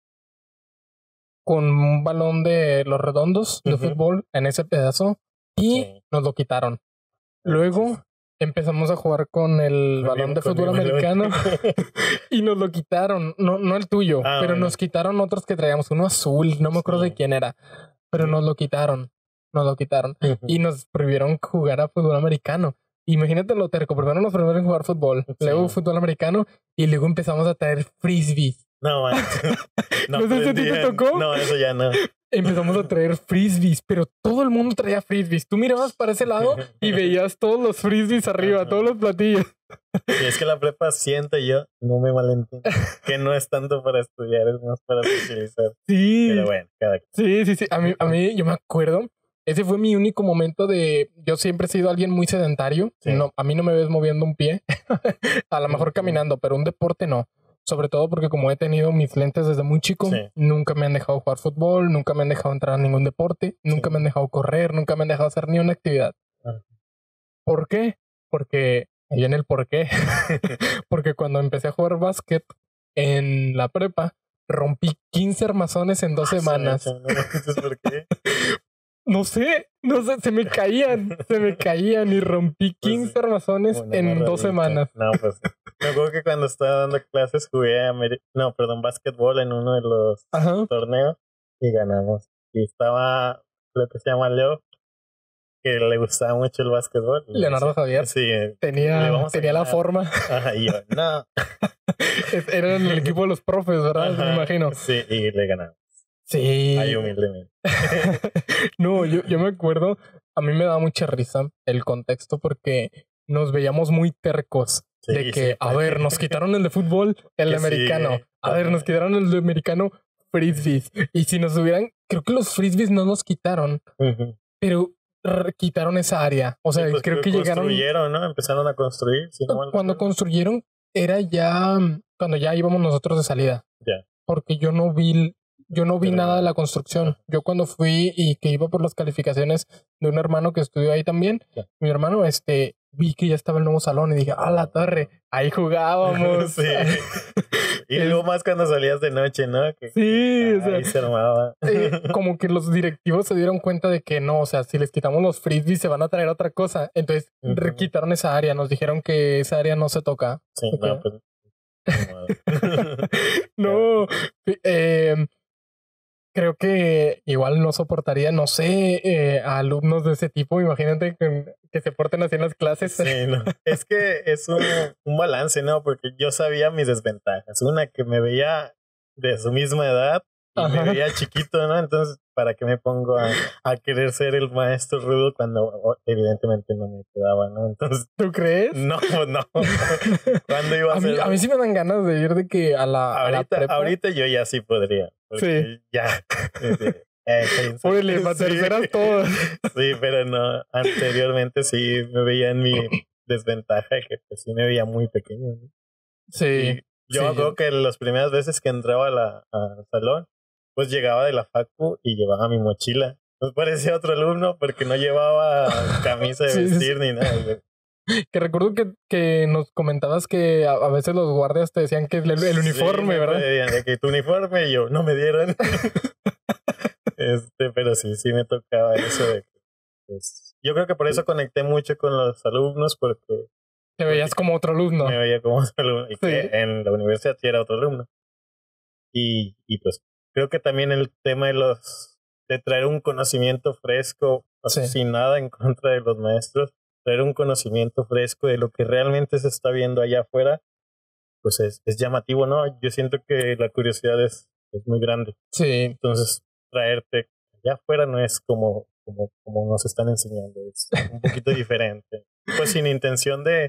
con un balón de los redondos de fútbol en ese pedazo y nos lo quitaron. Luego empezamos a jugar con el balón de fútbol americano y nos lo quitaron. No el tuyo, pero nos quitaron otros que traíamos. Uno azul, no me acuerdo de quién era, pero nos lo quitaron. Y nos prohibieron jugar a fútbol americano. Imagínate lo terco. Primero nos prohibieron jugar fútbol, luego fútbol americano y luego empezamos a traer frisbees. No sé si a ti te tocó. No, eso ya no. Empezamos a traer frisbees, pero todo el mundo traía frisbees. Tú mirabas para ese lado y veías todos los frisbees arriba, todos los platillos. Y es que la prepa, siento yo, no me malentiendo, que no es tanto para estudiar, es más para socializar. Sí. Pero bueno, cada quien. Sí. A mí yo me acuerdo. Ese fue mi único momento de... Yo siempre he sido alguien muy sedentario. Sí. No, a mí no me ves moviendo un pie. A lo mejor caminando, pero un deporte no. Sobre todo porque como he tenido mis lentes desde muy chico, nunca me han dejado jugar fútbol, nunca me han dejado entrar a ningún deporte, nunca me han dejado correr, nunca me han dejado hacer ni una actividad. ¿Por qué? Porque... Ahí viene el por qué. Porque cuando empecé a jugar básquet en la prepa, rompí 15 armazones en 2 semanas. ¿Por qué? No sé, se me caían y rompí 15 armazones en 2 semanas. No, pues, me acuerdo que cuando estaba dando clases jugué básquetbol en uno de los torneos y ganamos. Y estaba, lo que se llama Leo, que le gustaba mucho el básquetbol. Leonardo Javier. Sí. Tenía la forma. Ajá, y yo, no. Era el equipo de los profes, ¿verdad? Me imagino. Sí, y le ganamos. Sí. Ahí humildemente. No, yo me acuerdo, a mí me daba mucha risa el contexto porque nos veíamos muy tercos. De que, a ver, nos quitaron el de fútbol, el de americano. A ver, nos quitaron el de americano, frisbees. Y si nos hubieran, creo que los frisbees no nos quitaron, pero quitaron esa área. O sea, pues creo que llegaron... Construyeron, ¿no? Empezaron a construir. Si no cuando construyeron, era ya... Cuando ya íbamos nosotros de salida. Ya. Porque yo no vi nada de la construcción. Yo cuando fui y que iba por las calificaciones de un hermano que estudió ahí también, mi hermano, vi que ya estaba el nuevo salón y dije, ¡ah, la torre! Ahí jugábamos. Sí. Y luego más cuando salías de noche, ¿no? Que, sí, ahí se armaba. Como que los directivos se dieron cuenta de que no, o sea, si les quitamos los frisbees se van a traer otra cosa. Entonces quitaron esa área, nos dijeron que esa área no se toca. Sí, no, pues... No, creo que igual no soportaría, no sé, a alumnos de ese tipo. Imagínate que se porten así en las clases. Sí, no. Es que es un balance, ¿no? Porque yo sabía mis desventajas. Una, que me veía de su misma edad y me veía chiquito, ¿no? Entonces, ¿para qué me pongo a querer ser el maestro rudo cuando evidentemente no me quedaba, ¿no? Entonces, ¿tú crees? No. ¿Cuándo iba a ser? A mí sí me dan ganas de ir de que a la prepa. Ahorita yo ya sí podría. Sí. Ya. Órale, para terceras todas. Sí, pero no. Anteriormente sí me veía en mi desventaja, que pues sí me veía muy pequeño, ¿no? Sí. Y yo me acuerdo que las primeras veces que entraba al salón, pues llegaba de la facu y llevaba mi mochila. Nos parecía otro alumno porque no llevaba camisa de vestir ni nada. Que recuerdo que nos comentabas que a veces los guardias te decían que el uniforme, sí, ¿verdad? De que tu uniforme y yo, no me dieron. Pero sí me tocaba eso de que, pues, yo creo que por eso conecté mucho con los alumnos, porque te veías como otro alumno. Me veía como otro alumno. Y Sí. que en la universidad sí era otro alumno. Y pues creo que también el tema de traer un conocimiento fresco, Sí. sin nada en contra de los maestros, traer un conocimiento fresco de lo que realmente se está viendo allá afuera, pues es llamativo, ¿no? Yo siento que la curiosidad es muy grande. Sí. Entonces, traerte allá afuera no es como nos están enseñando, es un poquito diferente. Pues sin intención de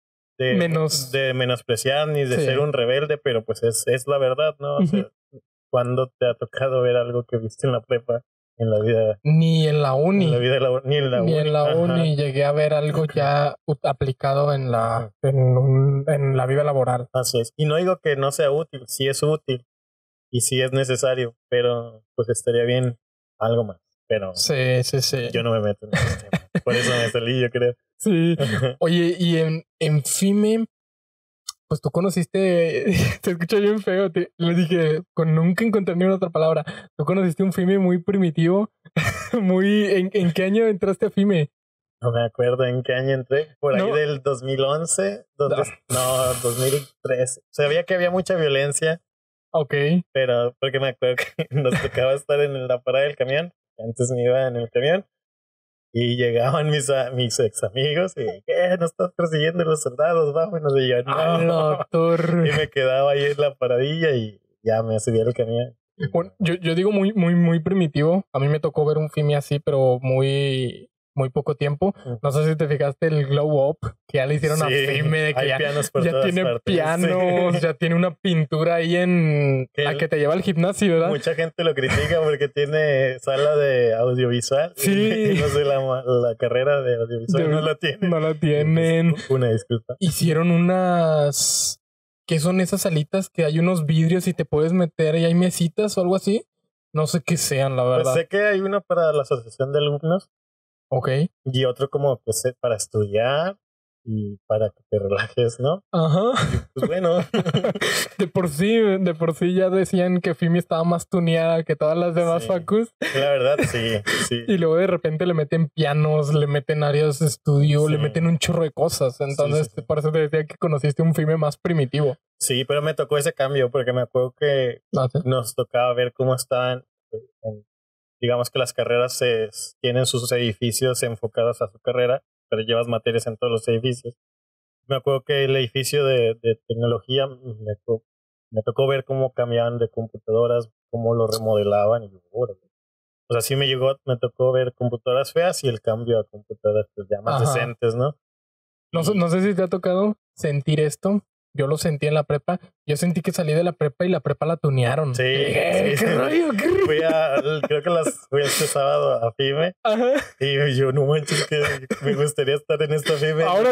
menospreciar ni de ser un rebelde, pero pues es la verdad, ¿no? O sea, ¿cuándo te ha tocado ver algo que viste en la prepa, en la vida? Ni en la uni. Ni en la uni llegué a ver algo ya aplicado en la vida laboral. Así es. Y no digo que no sea útil, sí es útil y sí es necesario, pero pues estaría bien algo más. Pero sí. Yo no me meto en ese tema. Por eso me salí, yo creo. Sí. Oye, y en FIME, pues tú conociste, te escucho bien feo, le dije, nunca encontré ni una otra palabra. Tú conociste un FIME muy primitivo, ¿en qué año entraste a FIME? No me acuerdo en qué año entré, por ahí del 2011, 2013. Sabía que había mucha violencia. Ok. Pero porque me acuerdo que nos tocaba estar en la parada del camión. Antes me iba en el camión y llegaban mis ex amigos y ¿qué? ¿Nos estás persiguiendo los soldados? Vámonos. Y yo, no. Y me quedaba ahí en la paradilla y ya me subía al camión. Bueno, yo digo muy primitivo. A mí me tocó ver un FIME así, pero muy poco tiempo. No sé si te fijaste el Glow Up, que ya le hicieron a FIME, de que ya tiene partes. Pianos, ya tiene una pintura ahí a que te lleva al gimnasio, ¿verdad? Mucha gente lo critica porque tiene sala de audiovisual. Sí. Y no sé, la carrera de audiovisual no la tienen. No la tienen. Pues, una disculpa. Hicieron unas... ¿Qué son esas salitas que hay unos vidrios y te puedes meter y hay mesitas o algo así? No sé qué sean, la verdad. Pues sé que hay uno para la asociación de alumnos. Ok. Y otro como que sé para estudiar y para que te relajes, ¿no? Ajá. Y pues bueno. de por sí ya decían que FIME estaba más tuneada que todas las demás facus. La verdad, sí. Y luego de repente le meten pianos, le meten áreas de estudio, le meten un chorro de cosas. Entonces, por eso te decía que conociste un FIME más primitivo. Sí, pero me tocó ese cambio porque me acuerdo que nos tocaba ver cómo estaban digamos que las carreras tienen sus edificios enfocados a su carrera, pero llevas materias en todos los edificios. Me acuerdo que el edificio de tecnología me tocó ver cómo cambiaban de computadoras, cómo lo remodelaban. Y o sea, sí me tocó ver computadoras feas y el cambio a computadoras pues, ya más decentes, ¿no? No sé si te ha tocado sentir esto. Yo lo sentí en la prepa. Yo sentí que salí de la prepa y la prepa la tunearon. Sí. ¿Qué rollo? Creo que fui este sábado a FIME. Ajá. Y yo, no manches, que me gustaría estar en esta FIME. Ahora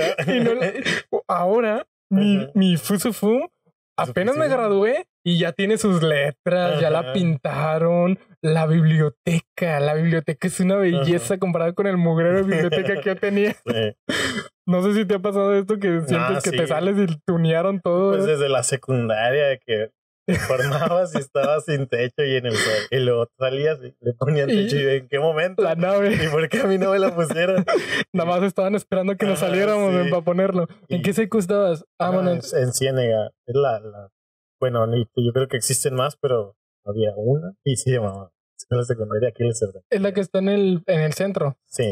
sí. Ahora, mi Fusufum, apenas me gradué y ya tiene sus letras, ya la pintaron. La biblioteca es una belleza comparada con el mugrero de biblioteca que yo tenía. Sí. No sé si te ha pasado esto que sientes que te sales y tunearon todo. Pues desde la secundaria, de que te formabas y estabas sin techo y en el sol. Y luego salías y le ponían techo. ¿Y en qué momento? La nave. ¿Y por qué a mí no me la pusieron? Nada más estaban esperando que nos saliéramos para ponerlo. ¿En qué secu estabas? En Ciénega. Es bueno, yo creo que existen más, pero había una y se llamaba Escuela Secundaria aquí en el Cerro. Es la que está en el centro. Sí.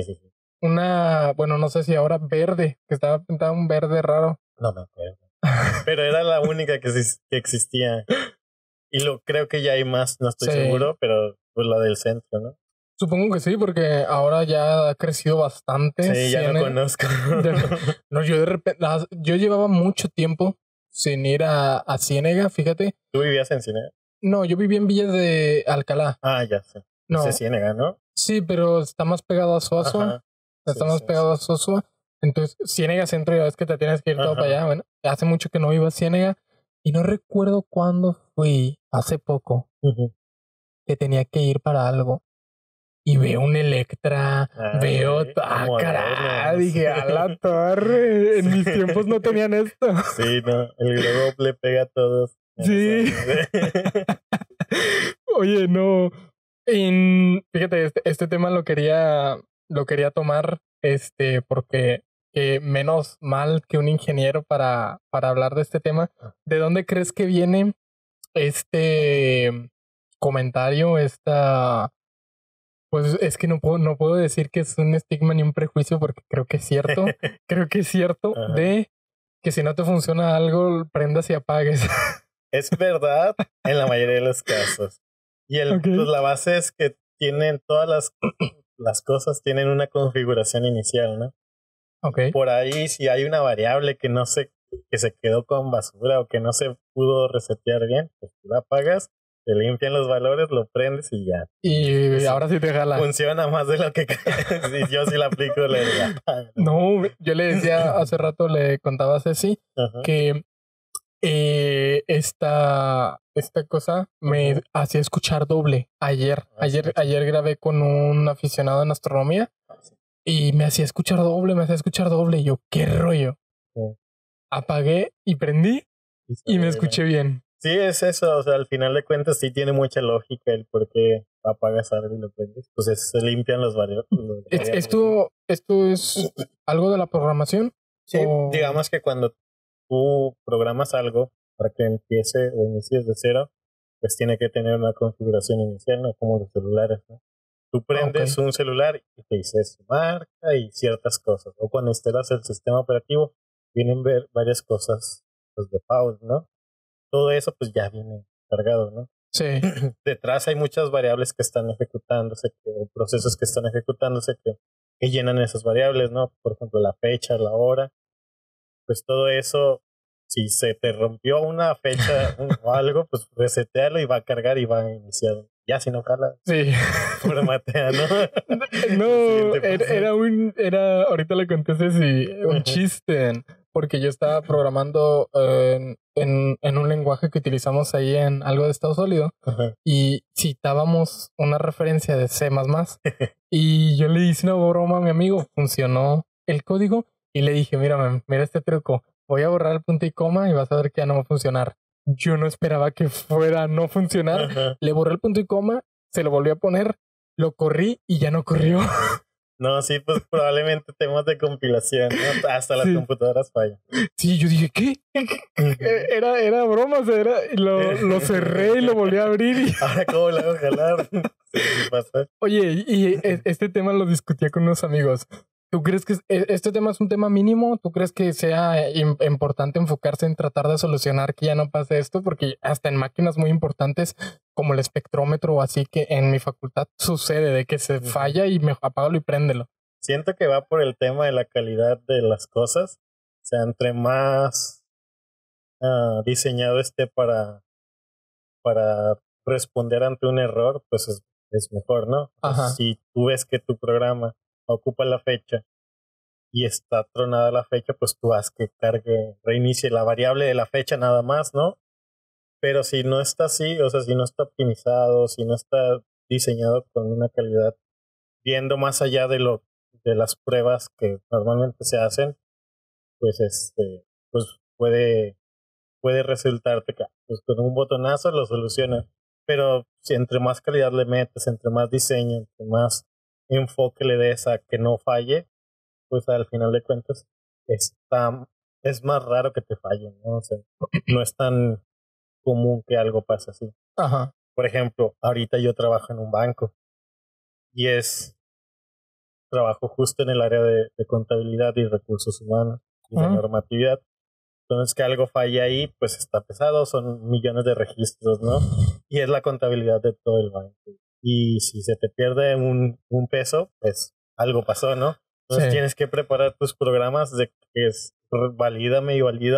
Bueno, no sé si ahora verde, que estaba pintado un verde raro. No me acuerdo. Pero era la única que existía. Y creo que ya hay más, no estoy seguro, pero pues la del centro, ¿no? Supongo que sí, porque ahora ya ha crecido bastante. Sí, ya no conozco. No, yo de repente, yo llevaba mucho tiempo sin ir a Ciénega, fíjate. ¿Tú vivías en Ciénega? No, yo vivía en Villa de Alcalá. Ah, ya sé. No. Es Ciénega, ¿no? Sí, pero está más pegado a Sosua. Está más pegado a Sosua. Entonces, Ciénega Centro, ya ves que te tienes que ir todo para allá. Bueno, hace mucho que no iba a Ciénega y no recuerdo cuándo fui, hace poco, que tenía que ir para algo. y veo un Electra, caray, dije, a la torre, en mis tiempos no tenían esto. Sí, no, el globo le pega a todos. Sí. Oye, no, fíjate, este tema lo quería tomar, porque menos mal que un ingeniero para hablar de este tema. ¿De dónde crees que viene este comentario, pues es que no puedo decir que es un estigma ni un prejuicio porque creo que es cierto, de que si no te funciona algo, prendas y apagues? Es verdad en la mayoría de los casos. Y pues la base es que tienen todas las cosas tienen una configuración inicial, ¿no? Okay. Por ahí, si hay una variable que se quedó con basura o que no se pudo resetear bien, pues tú la apagas, te limpian los valores, lo prendes y ya. Y pues ahora sí te jala. Funciona más de lo que crees. Yo sí la aplico, le digo. No, yo le decía hace rato, le contaba a Ceci que esta cosa me hacía escuchar doble. Ayer grabé con un aficionado en astronomía y me hacía escuchar doble. Y yo, ¿qué rollo? Apagué y prendí y me escuché bien. Sí, es eso. O sea, al final de cuentas sí tiene mucha lógica el por qué apagas algo y lo prendes. Pues se limpian los variables. ¿Esto es algo de la programación? Sí, digamos que cuando tú programas algo para que empiece o inicies de cero, pues tiene que tener una configuración inicial, ¿no? Como los celulares, ¿no? Tú prendes un celular y te dice su marca y ciertas cosas. O cuando instalas el sistema operativo, vienen varias cosas pues, de default, ¿no? Todo eso pues ya viene cargado, ¿no? Sí. Detrás hay muchas variables que están ejecutándose, o procesos que están ejecutándose que llenan esas variables, ¿no? Por ejemplo, la fecha, la hora. Pues todo eso, si se te rompió una fecha o algo, pues resetearlo y va a cargar y va a iniciar. Ya si no jala, sí, formatea, ¿no? No, era, ahorita le conté Ceci, un chiste, porque yo estaba programando en un lenguaje que utilizamos ahí en algo de estado sólido y citábamos una referencia de C++. Y yo le hice una broma a mi amigo, funcionó el código y le dije, mira este truco, voy a borrar el punto y coma y vas a ver que ya no va a funcionar. Yo no esperaba que fuera a no funcionar. Le borré el punto y coma, se lo volví a poner, lo corrí y ya no corrió. No, sí, pues probablemente temas de compilación, ¿no? Hasta las computadoras fallan. Sí, yo dije, ¿qué? Era broma, o sea, lo cerré y lo volví a abrir. Ahora, ¿cómo le hago jalar? Sí, pasa. Oye, y este tema lo discutía con unos amigos. ¿Tú crees que este tema es un tema mínimo? ¿Tú crees que sea importante enfocarse en tratar de solucionar que ya no pase esto? Porque hasta en máquinas muy importantes como el espectrómetro o así que en mi facultad sucede de que se falla y me apágalo y préndelo. Siento que va por el tema de la calidad de las cosas. O sea, entre más diseñado esté para responder ante un error, pues es mejor, ¿no? Si tú ves que tu programa ocupa la fecha y está tronada la fecha, pues tú haz que reinicie la variable de la fecha nada más, ¿no? Pero si no está así, o sea, si no está optimizado, si no está diseñado con una calidad, viendo más allá de las pruebas que normalmente se hacen, pues pues puede resultarte que pues con un botonazo lo soluciona. Pero si entre más calidad le metes, entre más diseño, entre más enfoque le des a que no falle, pues al final de cuentas es más raro que te fallen, ¿no? O sea, no es tan común que algo pase así. Por ejemplo, ahorita yo trabajo en un banco y trabajo justo en el área de contabilidad y recursos humanos y de normatividad. Entonces, que algo falle ahí, pues está pesado, son millones de registros, ¿no? Y es la contabilidad de todo el banco. Y si se te pierde un peso, pues algo pasó, ¿no? Entonces tienes que preparar tus programas de que es valídame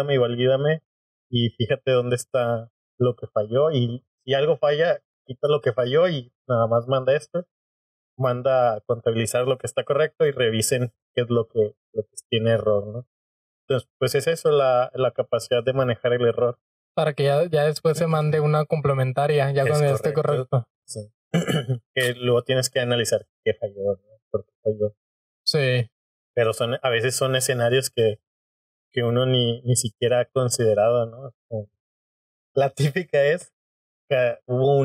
y fíjate dónde está lo que falló y si algo falla, quita lo que falló y nada más manda a contabilizar lo que está correcto y revisen qué es lo que tiene error, ¿no? Entonces, pues es eso, la capacidad de manejar el error. Para que ya después se mande una complementaria, ya cuando ya esté correcto. Sí. que luego tienes que analizar qué falló, ¿no? ¿Por qué falló? Sí. Pero a veces son escenarios que uno ni siquiera ha considerado, ¿no? La típica es que hubo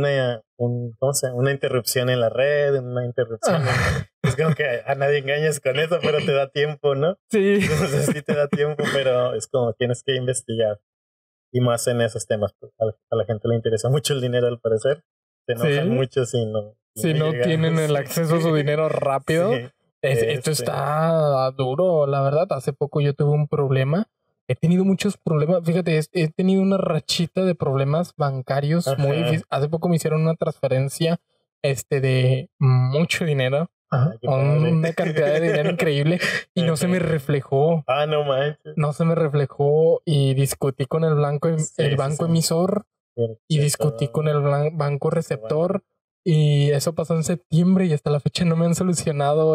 una interrupción en la red, una interrupción es como que a nadie engañas con eso, pero te da tiempo, ¿no? Sí. Entonces sí te da tiempo, pero es como tienes que investigar. Y más en esos temas, pues, a la gente le interesa mucho el dinero al parecer. Se enojan mucho si no tienen el acceso a su dinero rápido. Sí, esto está duro, la verdad. Hace poco yo tuve un problema. He tenido muchos problemas. Fíjate, he tenido una rachita de problemas bancarios muy difíciles. Hace poco me hicieron una transferencia de mucho dinero. Una cantidad de dinero increíble y no se me reflejó. No manches. No se me reflejó y discutí con el banco emisor y discutí con el banco receptor y eso pasó en septiembre y hasta la fecha no me han solucionado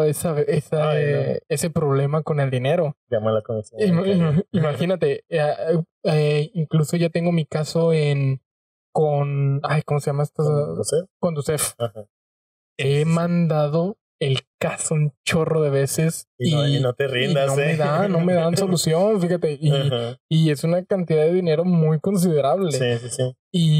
ese problema con el dinero. Llama a la comisión. Imagínate, incluso ya tengo mi caso ¿cómo se llama esto? Con Ducef. He mandado el caso un chorro de veces y no te rindas, no me dan solución, fíjate, y es una cantidad de dinero muy considerable. Sí.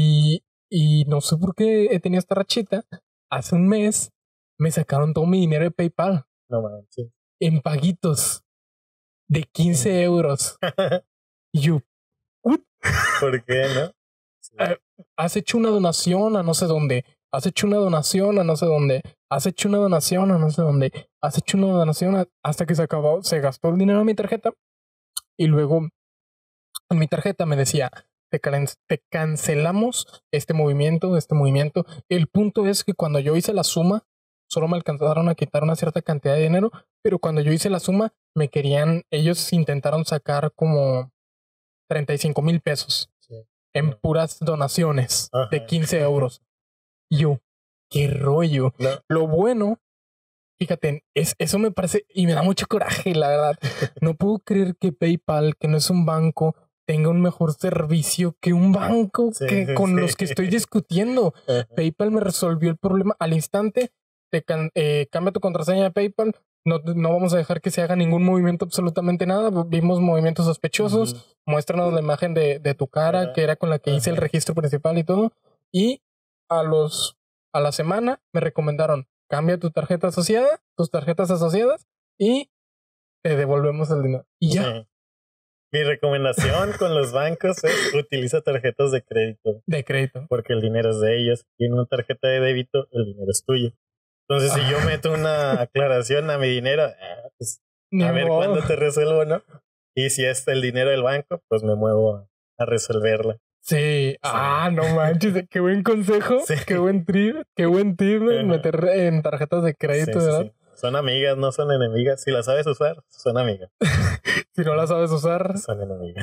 Y no sé por qué he tenido esta rachita. Hace un mes me sacaron todo mi dinero de PayPal. No manches. En paguitos de 15 euros. Y yo, ¿por qué no? Sí. Has hecho una donación a no sé dónde. Has hecho una donación a no sé dónde. Has hecho una donación a no sé dónde. Has hecho una donación hasta que se gastó el dinero en mi tarjeta. Y luego en mi tarjeta me decía, te cancelamos este movimiento. El punto es que cuando yo hice la suma, solo me alcanzaron a quitar una cierta cantidad de dinero, pero cuando yo hice la suma, ellos intentaron sacar como 35,000 pesos en puras donaciones de 15 euros. Y yo, qué rollo. No. Lo bueno, fíjate, eso me parece y me da mucho coraje, la verdad. No puedo creer que PayPal, que no es un banco, tenga un mejor servicio que un banco con los que estoy discutiendo. PayPal me resolvió el problema al instante. Cambia tu contraseña de PayPal. No vamos a dejar que se haga ningún movimiento, absolutamente nada. Vimos movimientos sospechosos. Muéstranos la imagen de tu cara, que era con la que hice el registro principal y todo. Y a la semana me recomendaron, cambia tus tarjetas asociadas y te devolvemos el dinero. Y ya. Sí. Mi recomendación con los bancos es utiliza tarjetas de crédito. De crédito. Porque el dinero es de ellos. Y en una tarjeta de débito, el dinero es tuyo. Entonces, si yo meto una aclaración a mi dinero, pues, a ver cuándo te resuelvo, ¿no? Y si es el dinero del banco, pues me muevo a resolverla. Sí. No manches, qué buen consejo. Sí. Qué buen tip meter en tarjetas de crédito, ¿verdad? Sí. Son amigas, no son enemigas. Si las sabes usar, son amigas. Si no las sabes usar, son enemigas.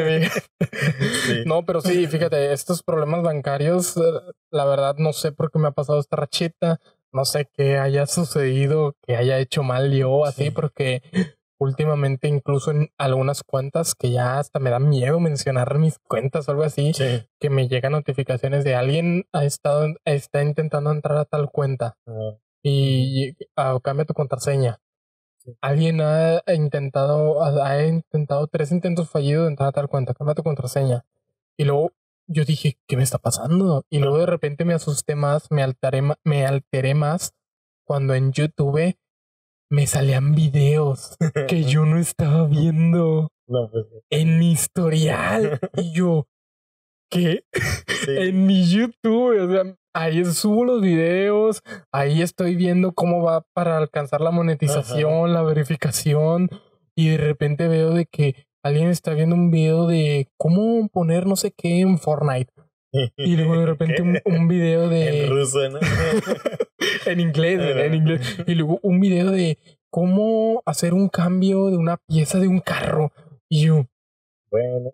Sí. No, pero sí, fíjate, estos problemas bancarios, la verdad no sé por qué me ha pasado esta rachita. No sé qué haya sucedido, que haya hecho mal yo así, porque últimamente incluso en algunas cuentas que ya hasta me da miedo mencionar mis cuentas o algo así, que me llegan notificaciones de alguien está intentando entrar a tal cuenta y cambia tu contraseña. Alguien ha intentado 3 intentos fallidos de entrar a tal cuenta, cambia tu contraseña. Y luego yo dije, ¿qué me está pasando? Y luego de repente me asusté más, me alteré más cuando en YouTube me salían videos que yo no estaba viendo en mi historial. Y yo, ¿qué? En mi YouTube, o sea, ahí subo los videos, ahí estoy viendo cómo va para alcanzar la monetización, la verificación, y de repente veo de que alguien está viendo un video de cómo poner no sé qué en Fortnite. Y luego de repente un video de... En ruso, ¿no? en inglés. Y luego un video de cómo hacer un cambio de una pieza de un carro. Y yo... Bueno.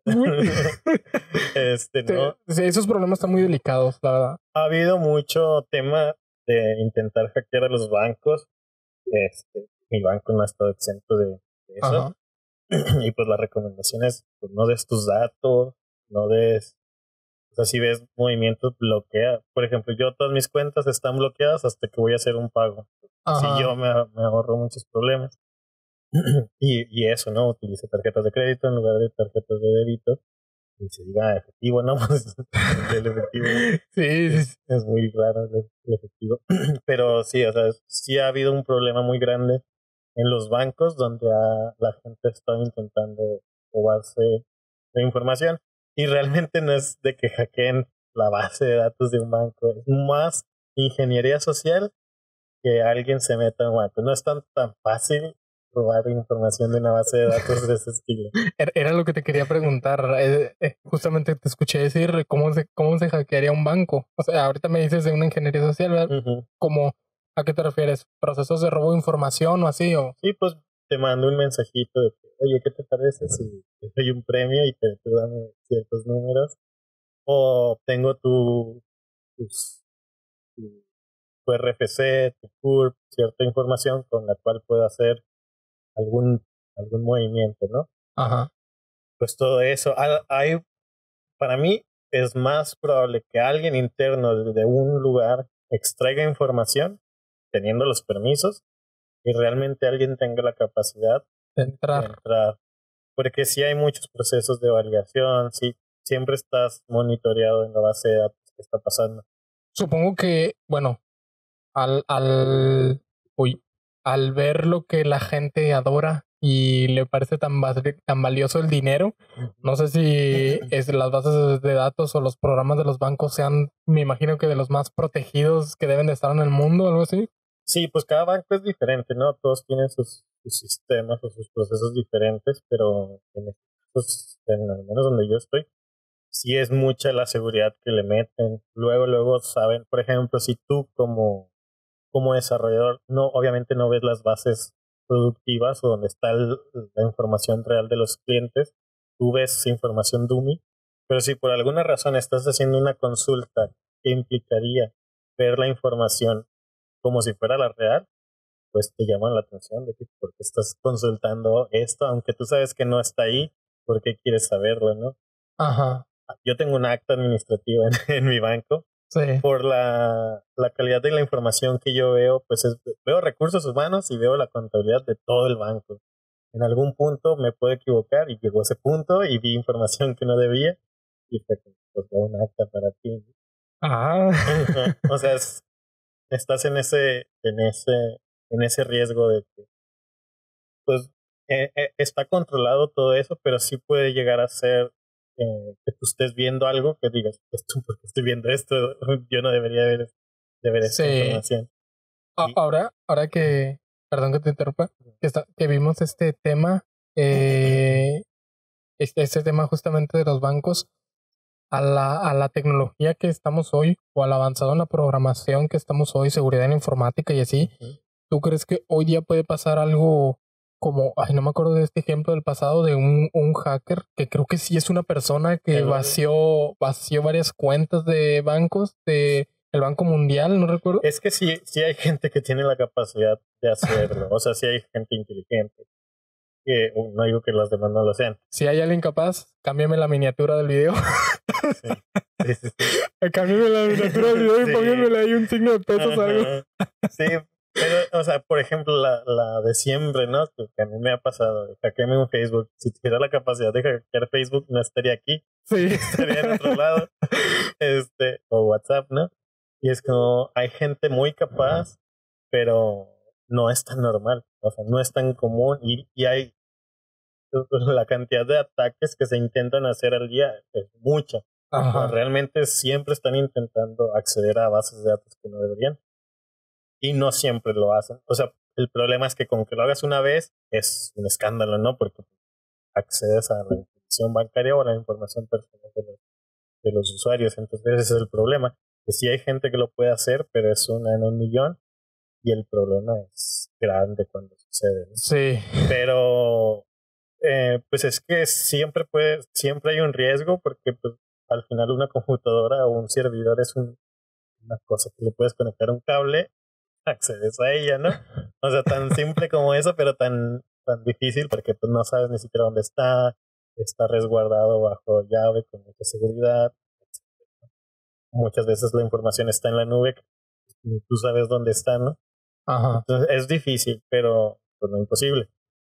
No. Esos problemas están muy delicados, la verdad. Ha habido mucho tema de intentar hackear a los bancos. Mi banco no ha estado exento de eso. Y pues la recomendación es, pues, no des tus datos, no des... O sea, si ves movimientos, bloquea. Por ejemplo, yo todas mis cuentas están bloqueadas hasta que voy a hacer un pago. Así yo me ahorro muchos problemas. y eso, ¿no? Utilice tarjetas de crédito en lugar de tarjetas de débito. Y se diga efectivo, ¿no? Pues, el efectivo es muy raro el efectivo. Pero sí, o sea, sí ha habido un problema muy grande en los bancos donde la gente ha estado intentando robarse la información. Y realmente no es de que hackeen la base de datos de un banco, es más ingeniería social que alguien se meta a un banco. No es tan fácil robar información de una base de datos de ese estilo. Era lo que te quería preguntar. Justamente te escuché decir cómo se hackearía un banco. O sea, ahorita me dices de una ingeniería social, ¿verdad? ¿Cómo, a qué te refieres? ¿Procesos de robo de información o así? O... Sí, pues te mando un mensajito de que, oye, ¿qué te parece si te doy un premio y te dame ciertos números? O tengo tu RFC, tu CURP, cierta información con la cual puedo hacer algún movimiento, ¿no? Ajá. Pues todo eso. Para mí es más probable que alguien interno de un lugar extraiga información teniendo los permisos y realmente alguien tenga la capacidad de entrar. Porque sí hay muchos procesos de validación, sí, siempre estás monitoreado en la base de datos que está pasando. Supongo que, bueno, al ver lo que la gente adora y le parece tan valioso el dinero, no sé si las bases de datos o los programas de los bancos sean, me imagino que de los más protegidos que deben de estar en el mundo, algo así. Sí, pues cada banco es diferente, ¿no? Todos tienen sus sistemas o sus procesos diferentes, pero al menos donde yo estoy, sí es mucha la seguridad que le meten. Luego saben, por ejemplo, si tú como desarrollador, obviamente no ves las bases productivas o donde está la información real de los clientes, tú ves información dummy, pero si por alguna razón estás haciendo una consulta que implicaría ver la información como si fuera la real, pues te llaman la atención de que por qué estás consultando esto, aunque tú sabes que no está ahí, ¿por qué quieres saberlo, no? Ajá. Yo tengo una acta administrativa en mi banco. Sí. Por la calidad de la información que yo veo, pues veo recursos humanos y veo la contabilidad de todo el banco. En algún punto me puedo equivocar y llegó ese punto y vi información que no debía y fue pues una acta para ti. O sea, estás en ese riesgo de que pues está controlado todo eso, pero sí puede llegar a ser que tú estés viendo algo que digas, ¿por qué estoy viendo esto? Yo no debería ver esta información. Ahora que, perdón que te interrumpa, que vimos este tema, este tema justamente de los bancos, a la tecnología que estamos hoy, o al avanzado en la programación que estamos hoy, seguridad en informática y así, ¿tú crees que hoy día puede pasar algo como, no me acuerdo de este ejemplo del pasado, de un hacker, que creo que sí es una persona que vació varias cuentas de bancos, de el Banco Mundial, no recuerdo? Es que sí hay gente que tiene la capacidad de hacerlo, o sea, sí hay gente inteligente. Que no digo que las demás no lo sean. Si hay alguien capaz, cámbiame la miniatura del video. Sí. Cámbiame la miniatura del video y pónganmele ahí un signo de pesos o algo. Sí, pero, o sea, por ejemplo, la de siempre, ¿no? Que a mí me ha pasado, hackeame un Facebook. Si tuviera la capacidad de hackear Facebook, no estaría aquí. Sí. Estaría en otro lado. O WhatsApp, ¿no? Y es como, hay gente muy capaz, pero no es tan normal. O sea, no es tan común y hay la cantidad de ataques que se intentan hacer al día es mucha. O sea, realmente siempre están intentando acceder a bases de datos que no deberían. Y no siempre lo hacen. O sea, el problema es que con que lo hagas una vez es un escándalo, ¿no? Porque accedes a la información bancaria o a la información personal de los usuarios. Entonces ese es el problema. Que sí hay gente que lo puede hacer, pero es una en un millón. Y el problema es grande cuando sucede, ¿no? Sí. Pero pues es que siempre hay un riesgo porque pues, al final una computadora o un servidor es una cosa que le puedes conectar un cable, accedes a ella, ¿no? O sea, tan simple como eso, pero tan difícil porque pues no sabes ni siquiera dónde está resguardado bajo llave con mucha seguridad. muchas veces la información está en la nube, ni tú sabes dónde está, ¿no? Ajá. Entonces es difícil, pero pues no imposible.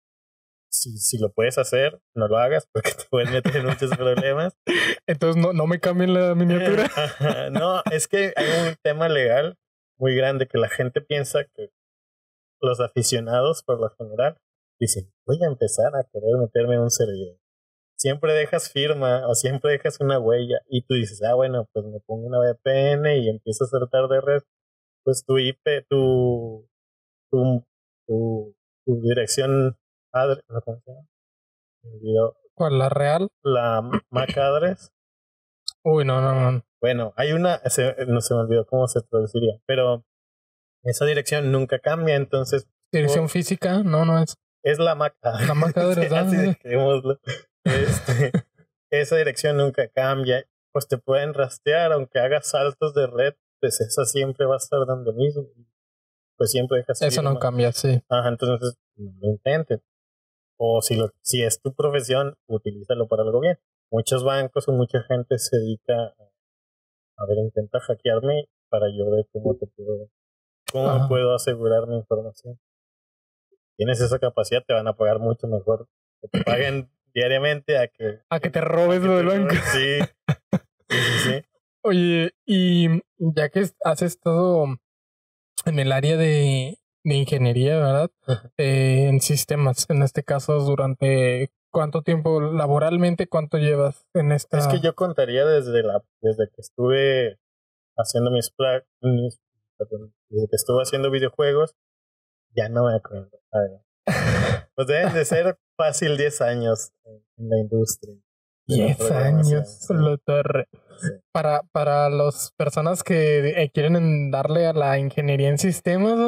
Si lo puedes hacer, no lo hagas porque te puedes meter en muchos problemas. Entonces no me cambien la miniatura. No, es que hay un tema legal muy grande que la gente piensa que los aficionados, por lo general, dicen, voy a empezar a querer meterme en un servidor. Siempre dejas firma o siempre dejas una huella y tú dices, bueno, pues me pongo una VPN y empiezo a saltar de red. Pues tu IP, tu, tu dirección ¿no? ¿Cómo se llama? Me olvidó. ¿Cuál, la real? La MAC address. Uy, no. Bueno, hay una, no se me olvidó cómo se traduciría, pero esa dirección nunca cambia, entonces... ¿Dirección física? No es. Es la MAC address. La MAC address, así dejémoslo. Esa dirección nunca cambia, pues te pueden rastrear, aunque hagas saltos de red, pues esa siempre va a estar donde mismo. Pues siempre dejas eso firma. No cambia, sí. Ajá, entonces no lo intentes. O si es tu profesión, utilízalo para algo bien. Muchos bancos o mucha gente se dedica a ver, intenta hackearme para yo ver cómo puedo asegurar mi información. Tienes esa capacidad, te van a pagar mucho mejor que te paguen diariamente a que te robes lo del banco. Sí. Sí. Oye, y ya que has estado en el área de ingeniería, ¿verdad? En sistemas, en este caso, durante ¿cuánto tiempo laboralmente? ¿Cuánto llevas en esta? Es que yo contaría desde que estuve haciendo desde que estuve haciendo videojuegos, ya no me acuerdo. A ver. Pues deben de ser fácil 10 años en la industria. 10 años, lo torre. Sí. Para las personas que quieren darle a la ingeniería en sistemas,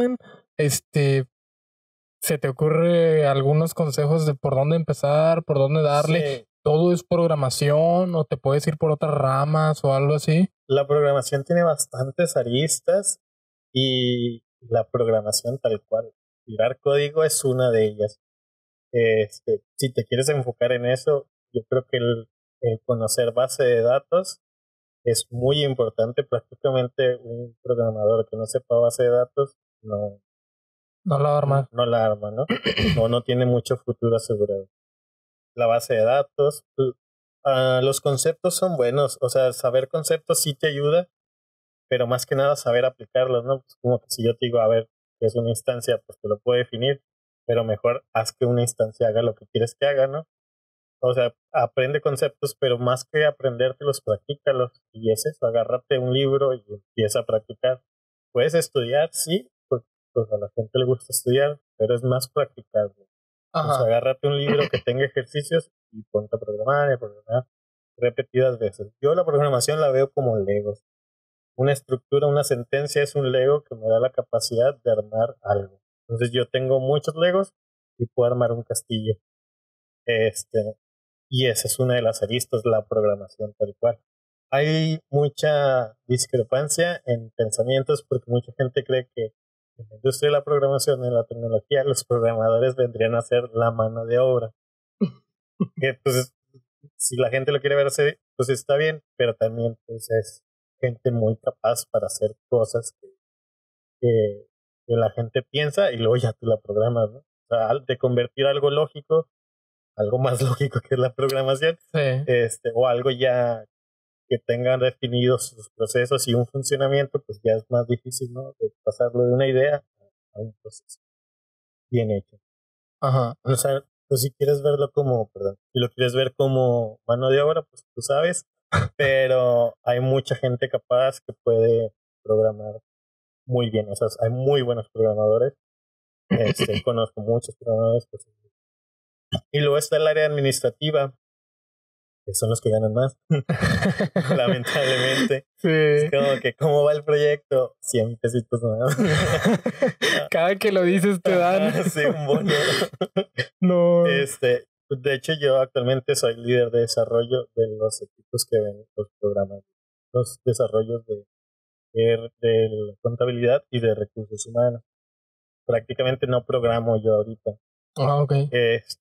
¿se te ocurre algunos consejos de por dónde empezar, por dónde darle? Sí. ¿Todo es programación o te puedes ir por otras ramas o algo así? La programación tiene bastantes aristas y la programación tal cual. Tirar código es una de ellas. Si te quieres enfocar en eso, yo creo que el conocer base de datos es muy importante. Prácticamente un programador que no sepa base de datos no la arma. No la arma, ¿no? No tiene mucho futuro asegurado. La base de datos, los conceptos son buenos, o sea, saber conceptos sí te ayuda, pero más que nada saber aplicarlos, ¿no? Pues como que si yo te digo, a ver, ¿qué es una instancia? Pues te lo puedo definir, pero mejor haz que una instancia haga lo que quieres que haga, ¿no? O sea, aprende conceptos, pero más que aprendértelos, practícalos. Y es eso, agárrate un libro y empieza a practicar. Puedes estudiar, sí, pues a la gente le gusta estudiar, pero es más practicarlo. O sea, agárrate un libro que tenga ejercicios y ponte a programar repetidas veces. Yo la programación la veo como legos. Una estructura, una sentencia es un lego que me da la capacidad de armar algo. Entonces yo tengo muchos legos y puedo armar un castillo. Y esa es una de las aristas, la programación tal cual. Hay mucha discrepancia en pensamientos porque mucha gente cree que en la industria de la programación, en la tecnología, los programadores vendrían a ser la mano de obra. Entonces, si la gente lo quiere ver así, pues está bien, pero también pues, es gente muy capaz para hacer cosas que la gente piensa y luego ya tú la programas, ¿no? O sea, de convertir algo lógico, algo más lógico que es la programación, sí. O algo ya que tengan definidos sus procesos y un funcionamiento, pues ya es más difícil, ¿no? De pasarlo de una idea a un proceso bien hecho. Ajá. O sea, pues si quieres verlo si lo quieres ver como mano de obra, pues tú sabes, pero hay mucha gente capaz que puede programar muy bien, o sea, hay muy buenos programadores, conozco muchos programadores, pues, y luego está el área administrativa, que son los que ganan más, lamentablemente. Sí. Es como que, ¿cómo va el proyecto? 100 pesitos más. Cada que lo dices te dan. Sí, un bono. No. De hecho, yo actualmente soy líder de desarrollo de los equipos que ven los programas, los desarrollos de contabilidad y de recursos humanos. Prácticamente no programo yo ahorita. Okay.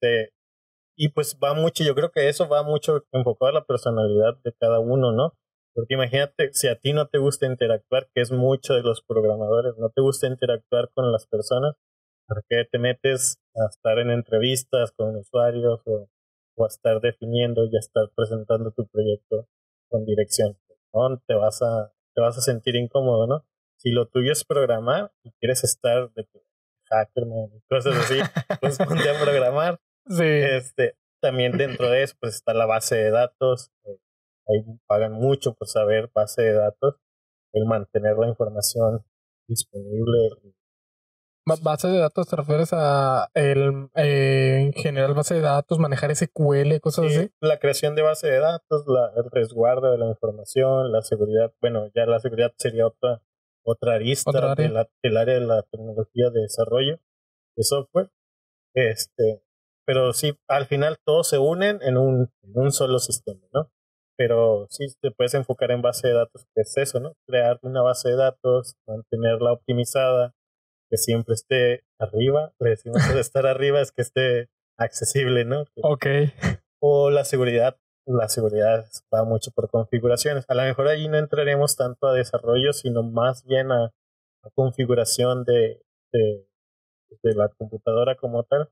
Y pues va mucho, yo creo que eso va mucho enfocado a la personalidad de cada uno, ¿no? Porque imagínate, si a ti no te gusta interactuar, que es mucho de los programadores, no te gusta interactuar con las personas, ¿por qué te metes a estar en entrevistas con usuarios o a estar definiendo y a estar presentando tu proyecto con dirección? ¿No? Te vas a sentir incómodo, ¿no? Si lo tuyo es programar y quieres estar de hackerman y cosas así, pues ponte a programar. Sí. También dentro de eso pues está la base de datos. Ahí pagan mucho por saber base de datos, el mantener la información disponible. Base de datos, ¿te refieres a en general base de datos, manejar SQL, cosas Sí, así? la creación de base de datos, el resguardo de la información, la seguridad. Bueno, ya la seguridad sería otra arista ¿Otra área? del área de la tecnología de desarrollo de software. Pero sí, al final todos se unen en un solo sistema, ¿no? Pero sí te puedes enfocar en base de datos, que es eso, ¿no? Crear una base de datos, mantenerla optimizada, que siempre esté arriba. Le decimos que estar arriba es que esté accesible, ¿no? Ok. O la seguridad va mucho por configuraciones. A lo mejor ahí no entraremos tanto a desarrollo, sino más bien a configuración de la computadora como tal.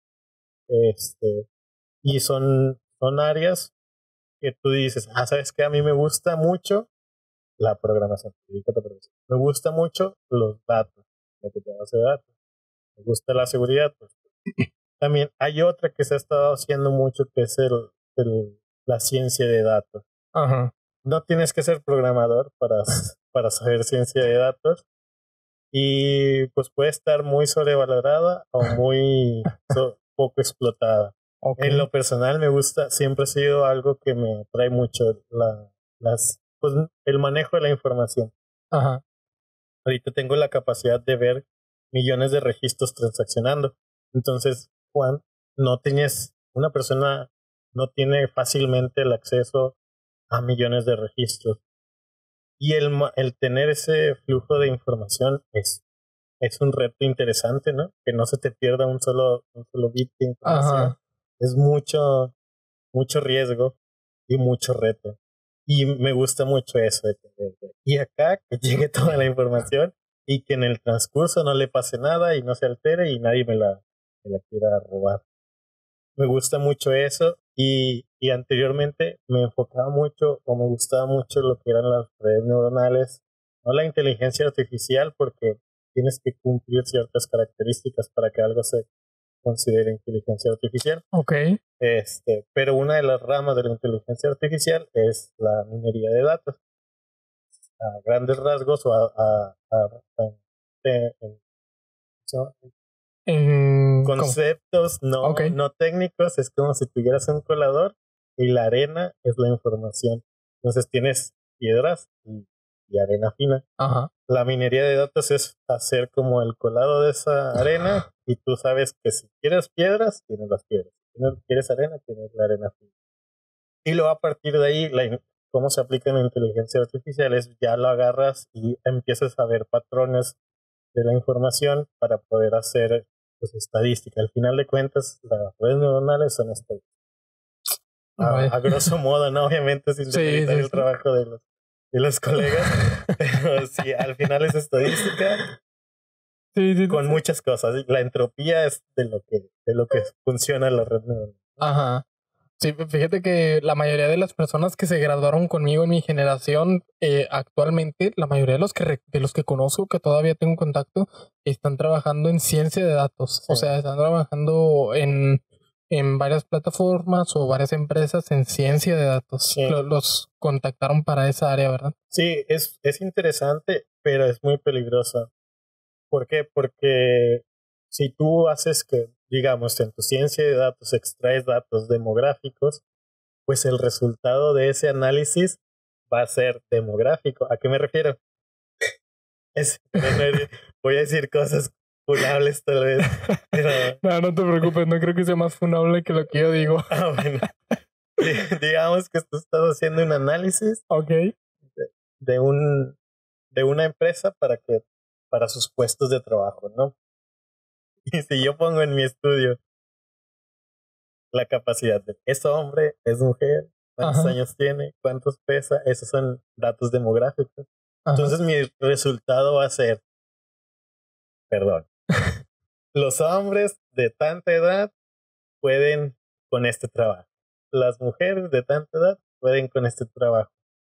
Y son áreas que tú dices, ¿sabes qué? A mí me gusta mucho la programación. Me gusta mucho los datos, la que te base de datos. Me gusta la seguridad. Pues. También hay otra que se ha estado haciendo mucho, que es la ciencia de datos. Ajá. No tienes que ser programador para saber ciencia de datos. Y pues puede estar muy sobrevalorada o muy poco explotada. Okay. En lo personal me gusta, siempre ha sido algo que me atrae mucho pues, el manejo de la información. Ajá. Ahorita tengo la capacidad de ver millones de registros transaccionando. Entonces, Juan, una persona no tiene fácilmente el acceso a millones de registros. Y el tener ese flujo de información es un reto interesante, ¿no? Que no se te pierda un solo bit de información. Ajá. Es mucho riesgo y mucho reto. Y me gusta mucho eso. Y acá que llegue toda la información y que en el transcurso no le pase nada y no se altere y nadie me la quiera robar. Me gusta mucho eso y anteriormente me enfocaba mucho o me gustaba mucho lo que eran las redes neuronales, no la inteligencia artificial porque tienes que cumplir ciertas características para que algo se considere inteligencia artificial. Okay. Pero una de las ramas de la inteligencia artificial es la minería de datos. A grandes rasgos o conceptos no técnicos, es como si tuvieras un colador y la arena es la información. Entonces tienes piedras y arena fina. Ajá. La minería de datos es hacer como el colado de esa arena y tú sabes que si quieres piedras, tienes las piedras. Si no quieres arena, tienes la arena fina. Y luego a partir de ahí, cómo se aplica en la inteligencia artificial es ya lo agarras y empiezas a ver patrones de la información para poder hacer pues, estadística. Al final de cuentas, las redes neuronales son estadísticas. A grosso modo, ¿no? Obviamente sin demeritar el trabajo de los colegas, pero sí, al final es estadística con muchas cosas. La entropía es de lo que funciona la red neuronal. Ajá. Sí, fíjate que la mayoría de las personas que se graduaron conmigo en mi generación, actualmente, la mayoría de los que conozco, que todavía tengo contacto, están trabajando en ciencia de datos. Sí. O sea, están trabajando en varias plataformas o varias empresas en ciencia de datos. Sí. Los contactaron para esa área, ¿verdad? Sí, es interesante, pero es muy peligrosa. ¿Por qué? Porque si tú haces que, digamos, en tu ciencia de datos extraes datos demográficos, pues el resultado de ese análisis va a ser demográfico. ¿A qué me refiero? Voy a decir cosas funables tal vez. Pero... No te preocupes, no creo que sea más funable que lo que yo digo. Bueno. Digamos que tú estás haciendo un análisis de una empresa para sus puestos de trabajo, ¿no? Y si yo pongo en mi estudio la capacidad de es hombre, es mujer, cuántos años tiene, cuántos pesa, esos son datos demográficos. Entonces mi resultado va a ser, los hombres de tanta edad pueden con este trabajo, las mujeres de tanta edad pueden con este trabajo.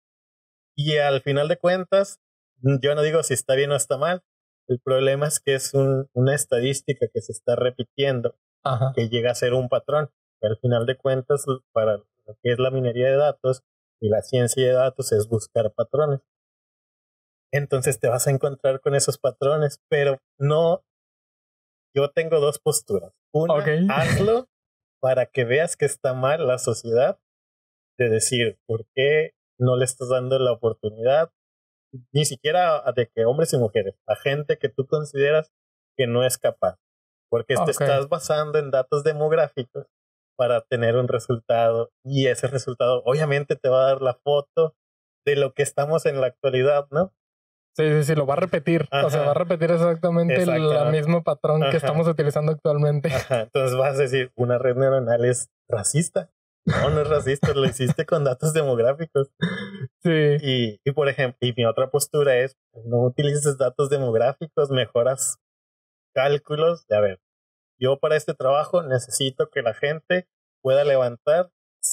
Y al final de cuentas, yo no digo si está bien o está mal, el problema es que es una estadística que se está repitiendo, que llega a ser un patrón. Al final de cuentas, para lo que es la minería de datos y la ciencia de datos es buscar patrones. Entonces te vas a encontrar con esos patrones, pero no, yo tengo dos posturas. Una, hazlo para que veas que está mal la sociedad, de decir, ¿por qué no le estás dando la oportunidad? Ni siquiera de que hombres y mujeres, a gente que tú consideras que no es capaz, porque te estás basando en datos demográficos para tener un resultado, y ese resultado obviamente te va a dar la foto de lo que estamos en la actualidad, ¿no? Sí, lo va a repetir. O sea, va a repetir exactamente el mismo patrón que estamos utilizando actualmente. Entonces vas a decir, ¿una red neuronal es racista? No es racista, lo hiciste con datos demográficos. Sí. Y por ejemplo, y mi otra postura es, no utilices datos demográficos, mejoras cálculos de, a ver, yo para este trabajo necesito que la gente pueda levantar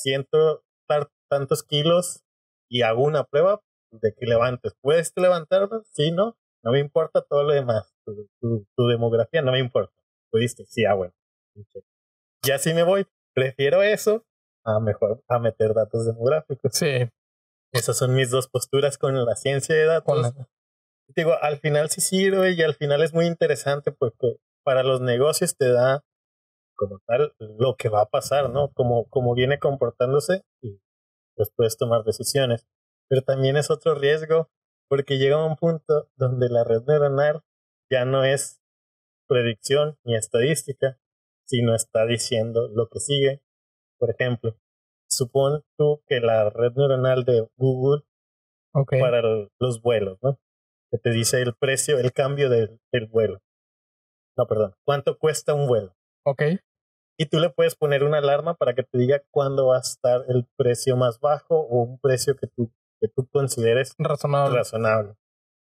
tantos kilos y hago una prueba de que levantes. ¿Puedes levantarlos? Sí, no. No me importa todo lo demás. Tu demografía no me importa. ¿Pudiste? Sí, bueno. Y así me voy. Prefiero eso a meter datos demográficos. Sí. Esas son mis dos posturas con la ciencia de datos. Digo, al final sí sirve y al final es muy interesante porque para los negocios te da como tal lo que va a pasar, ¿no? Como viene comportándose y pues puedes tomar decisiones. Pero también es otro riesgo porque llega un punto donde la red neuronal ya no es predicción ni estadística, sino está diciendo lo que sigue. Por ejemplo, supón tú que la red neuronal de Google para los vuelos, ¿no? Que te dice el precio, el cambio del vuelo. No, perdón. ¿Cuánto cuesta un vuelo? Y tú le puedes poner una alarma para que te diga cuándo va a estar el precio más bajo o un precio que tú consideres razonable.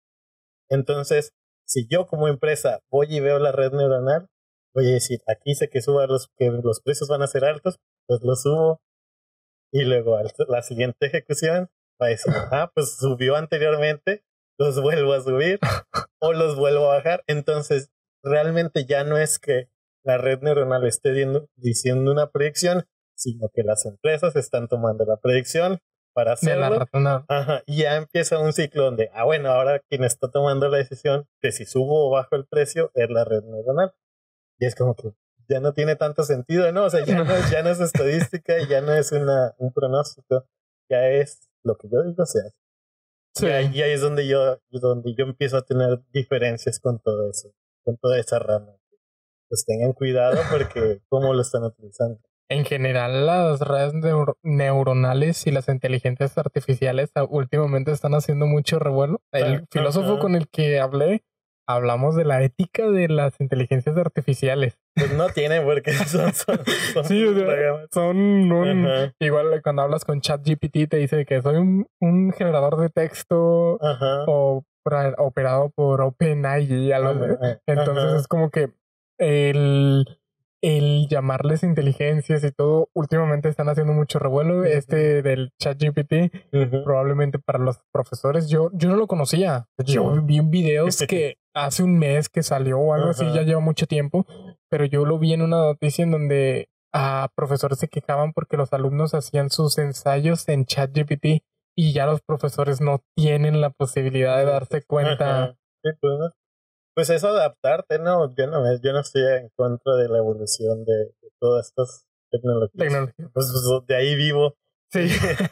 Entonces, si yo como empresa voy y veo la red neuronal, voy a decir, aquí sé que los precios van a ser altos, pues los subo. Y luego la siguiente ejecución va a decir, pues subió anteriormente, los vuelvo a subir o los vuelvo a bajar. Entonces, realmente ya no es que la red neuronal esté diciendo una predicción, sino que las empresas están tomando la predicción para hacerlo. Y ya empieza un ciclo donde, bueno, ahora quien está tomando la decisión de si subo o bajo el precio es la red neuronal. Y es como que ya no tiene tanto sentido, ¿no? O sea, ya no es estadística, ya no es un pronóstico, ya es lo que yo digo se hace. Sí. Y ahí es donde yo empiezo a tener diferencias con todo eso, con toda esa rama. Pues tengan cuidado porque cómo lo están utilizando. En general, las redes neuronales y las inteligencias artificiales últimamente están haciendo mucho revuelo. El filósofo con el que hablamos de la ética de las inteligencias artificiales. Pues no tiene porque son sí, o sea, igual cuando hablas con ChatGPT te dice que soy un generador de texto operado por OpenAI. Entonces es como que el llamarles inteligencias y todo, últimamente están haciendo mucho revuelo. Del ChatGPT, probablemente para los profesores, yo no lo conocía. Yo vi videos que hace un mes que salió o algo así, ya lleva mucho tiempo, pero yo lo vi en una noticia en donde profesores se quejaban porque los alumnos hacían sus ensayos en ChatGPT y ya los profesores no tienen la posibilidad de darse cuenta. Pues es adaptarte, ¿no? Yo no estoy en contra de la evolución de todas estas tecnologías. Pues de ahí vivo. Sí.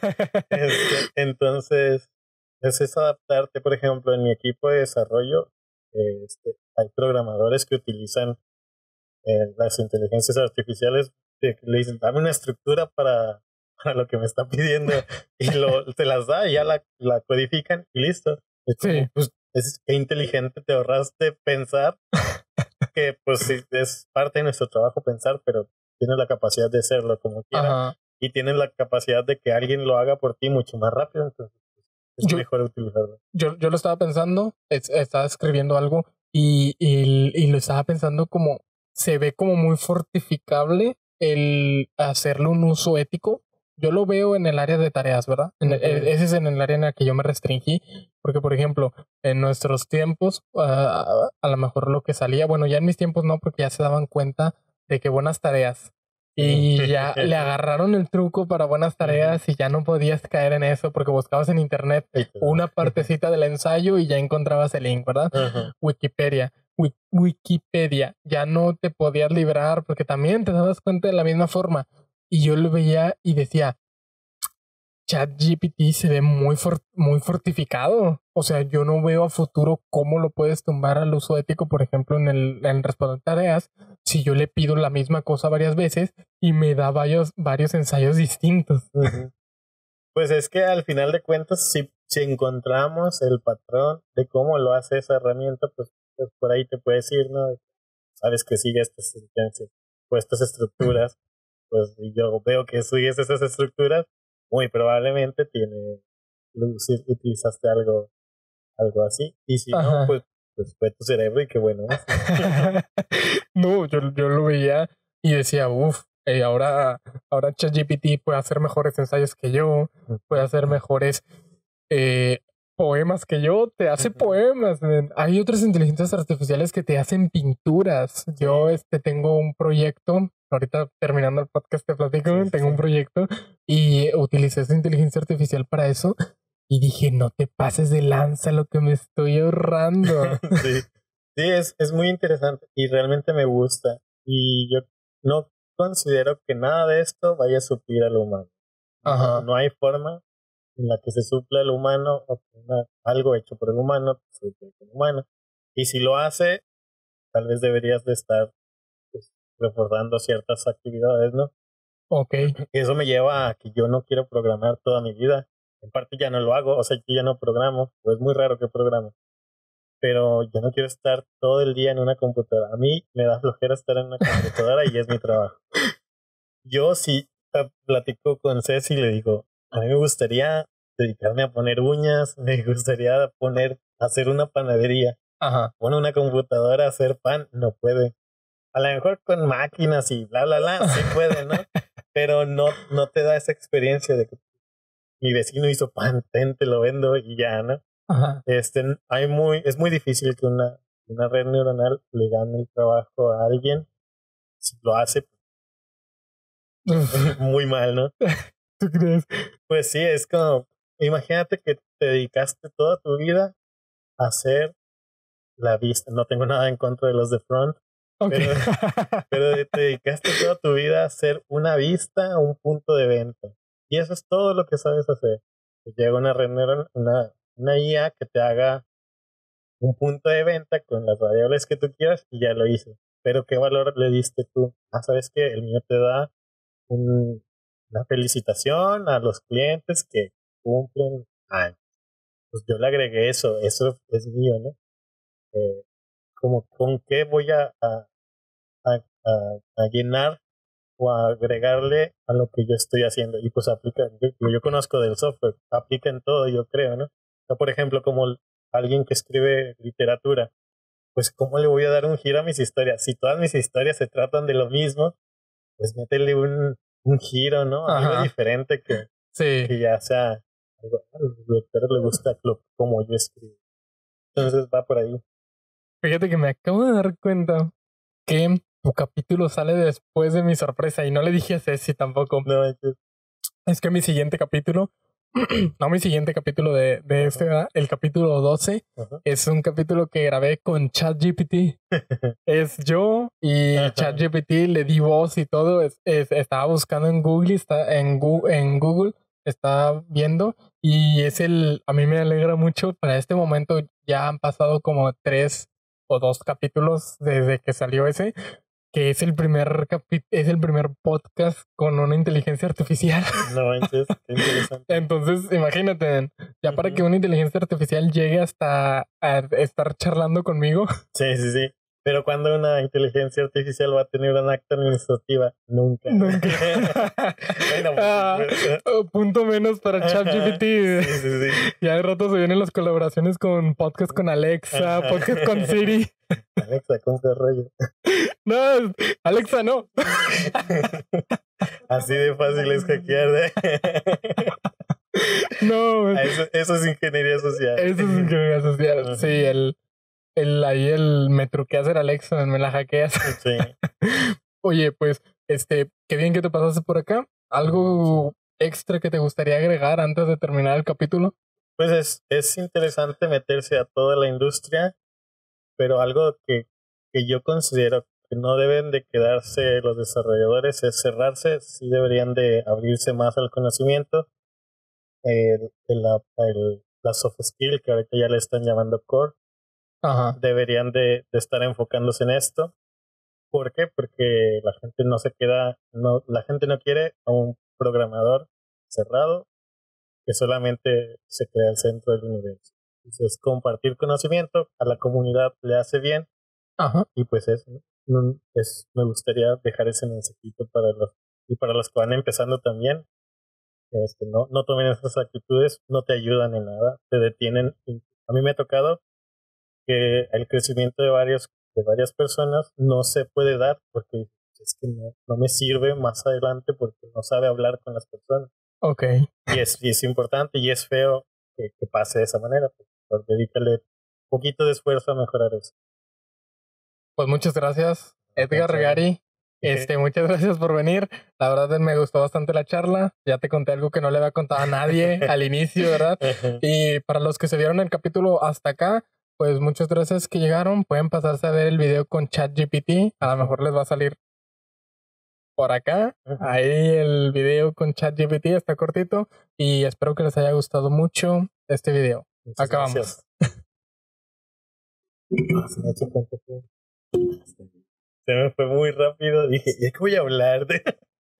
Entonces, es adaptarte. Por ejemplo, en mi equipo de desarrollo hay programadores que utilizan las inteligencias artificiales, que le dicen, dame una estructura para lo que me está pidiendo y te las da y ya la codifican y listo. Sí. Pues, qué inteligente, te ahorraste pensar, que pues sí, es parte de nuestro trabajo pensar, pero tienes la capacidad de hacerlo como quiera. y tienes la capacidad de que alguien lo haga por ti mucho más rápido, entonces es mejor utilizarlo. Yo lo estaba pensando, estaba escribiendo algo y lo estaba pensando como se ve como muy fortificable el hacerle un uso ético. Yo lo veo en el área de tareas, ¿verdad? Ese es en el área en la que yo me restringí, porque por ejemplo, en nuestros tiempos, a lo mejor lo que salía, bueno, ya en mis tiempos no, porque ya se daban cuenta de que buenas tareas. Y ya le agarraron el truco para buenas tareas y ya no podías caer en eso porque buscabas en internet una partecita del ensayo y ya encontrabas el link, ¿verdad? Wikipedia, ya no te podías librar porque también te dabas cuenta de la misma forma. Y yo lo veía y decía, ChatGPT se ve muy fortificado. O sea, yo no veo a futuro cómo lo puedes tumbar al uso ético, por ejemplo, en responder tareas, si yo le pido la misma cosa varias veces y me da varios ensayos distintos. Pues es que al final de cuentas, si encontramos el patrón de cómo lo hace esa herramienta, pues por ahí te puedes ir, ¿no? Sabes que sigue estas sentencias o estas estructuras, pues y yo veo que sigues esas estructuras, muy probablemente utilizaste algo así, y si no, pues fue tu cerebro y qué bueno. No, yo lo veía y decía, ahora ChatGPT puede hacer mejores ensayos que yo, puede hacer mejores poemas que yo, te hace poemas. Hay otras inteligencias artificiales que te hacen pinturas. Yo tengo un proyecto, ahorita terminando el podcast te platico, tengo un proyecto y utilicé esa inteligencia artificial para eso y dije, no te pases de lanza lo que me estoy ahorrando. Sí, es muy interesante y realmente me gusta y yo no considero que nada de esto vaya a suplir al humano. No hay forma en la que se supla al humano o algo hecho por el humano, y si lo hace, tal vez deberías de estar pues, reforzando ciertas actividades, ¿no? Eso me lleva a que yo no quiero programar toda mi vida. En parte ya no lo hago, o sea, yo ya no programo, pues es muy raro que programe. Pero yo no quiero estar todo el día en una computadora. A mí me da flojera estar en una computadora y es mi trabajo. Yo sí platico con Ceci y le digo, a mí me gustaría dedicarme a poner uñas, me gustaría hacer una panadería. Pone una computadora a hacer pan, no puede. A lo mejor con máquinas y bla, bla, bla, sí puede, ¿no? Pero no te da esa experiencia de que mi vecino hizo pan, te lo vendo y ya, ¿no? Es muy difícil que una red neuronal le gane el trabajo a alguien. Si lo hace, muy mal, ¿no? ¿Tú crees? Pues sí, es como, imagínate que te dedicaste toda tu vida a hacer la vista. No tengo nada en contra de los de front, pero te dedicaste toda tu vida a hacer una vista, un punto de venta. Y eso es todo lo que sabes hacer. Te llega una red neuronal, una IA que te haga un punto de venta con las variables que tú quieras y ya lo hice. Pero ¿qué valor le diste tú? ¿Sabes qué? El mío te da una felicitación a los clientes que cumplen años. Pues yo le agregué eso es mío, ¿no? Como con qué voy a llenar o a agregarle a lo que yo estoy haciendo. Y pues aplica, yo conozco del software, aplica en todo, yo creo, ¿no? O sea, por ejemplo, como alguien que escribe literatura, pues ¿cómo le voy a dar un giro a mis historias? Si todas mis historias se tratan de lo mismo, pues métele un giro, ¿no? Algo diferente que ya sea algo, a los lectores les gusta como yo escribo. Entonces va por ahí. Fíjate que me acabo de dar cuenta que tu capítulo sale después de mi sorpresa y no le dije a Ceci tampoco. No, es que mi siguiente capítulo de este, ¿verdad? El capítulo 12 es un capítulo que grabé con ChatGPT. Es yo y ChatGPT le di voz y todo. Estaba buscando en Google, en Google, estaba viendo y a mí me alegra mucho. Para este momento ya han pasado como 3 o 2 capítulos desde que salió ese, que es el primer podcast con una inteligencia artificial. No manches, qué interesante. Entonces, imagínate, ya para que una inteligencia artificial llegue hasta a estar charlando conmigo. Sí. Pero cuando una inteligencia artificial va a tener una acta administrativa, nunca. Nunca. Bueno, punto menos para ChatGPT. Sí. Ya de rato se vienen las colaboraciones con podcast con Alexa, podcast con Siri. Alexa, compra rollo. No, Alexa no. Así de fácil es hackear. No. Eso es ingeniería social. Eso es ingeniería social. Sí, ahí me truqueas en Alexa, me la hackeas. Sí. Oye, pues, qué bien que te pasaste por acá. ¿Algo extra que te gustaría agregar antes de terminar el capítulo? Pues es interesante meterse a toda la industria, pero algo que yo considero que no deben de quedarse los desarrolladores es cerrarse, sí deberían de abrirse más al conocimiento. La soft skill, que ahorita ya le están llamando core, Ajá. deberían de estar enfocándose en esto. ¿Por qué? Porque la gente la gente no quiere a un programador cerrado que solamente se crea el centro del universo. Entonces, compartir conocimiento a la comunidad le hace bien. Ajá. Y pues eso, ¿no? Me gustaría dejar ese mensajito para los que van empezando también. No tomen esas actitudes, no te ayudan en nada, te detienen. A mí me ha tocado que el crecimiento de varias personas no se puede dar porque es que no me sirve más adelante porque no sabe hablar con las personas. Okay. Y es importante y es feo que pase de esa manera. Pues dedícale un poquito de esfuerzo a mejorar eso. Pues muchas gracias, Edgar Regari. Muchas gracias por venir. La verdad me gustó bastante la charla. Ya te conté algo que no le había contado a nadie al inicio, ¿verdad? Y para los que se vieron el capítulo hasta acá, pues muchas gracias que llegaron. Pueden pasarse a ver el video con ChatGPT. A lo mejor les va a salir por acá. Ahí el video con ChatGPT está cortito. Y espero que les haya gustado mucho este video. Muchas Acabamos. Gracias. Se me fue muy rápido. Dije, ¿ya que voy a hablar?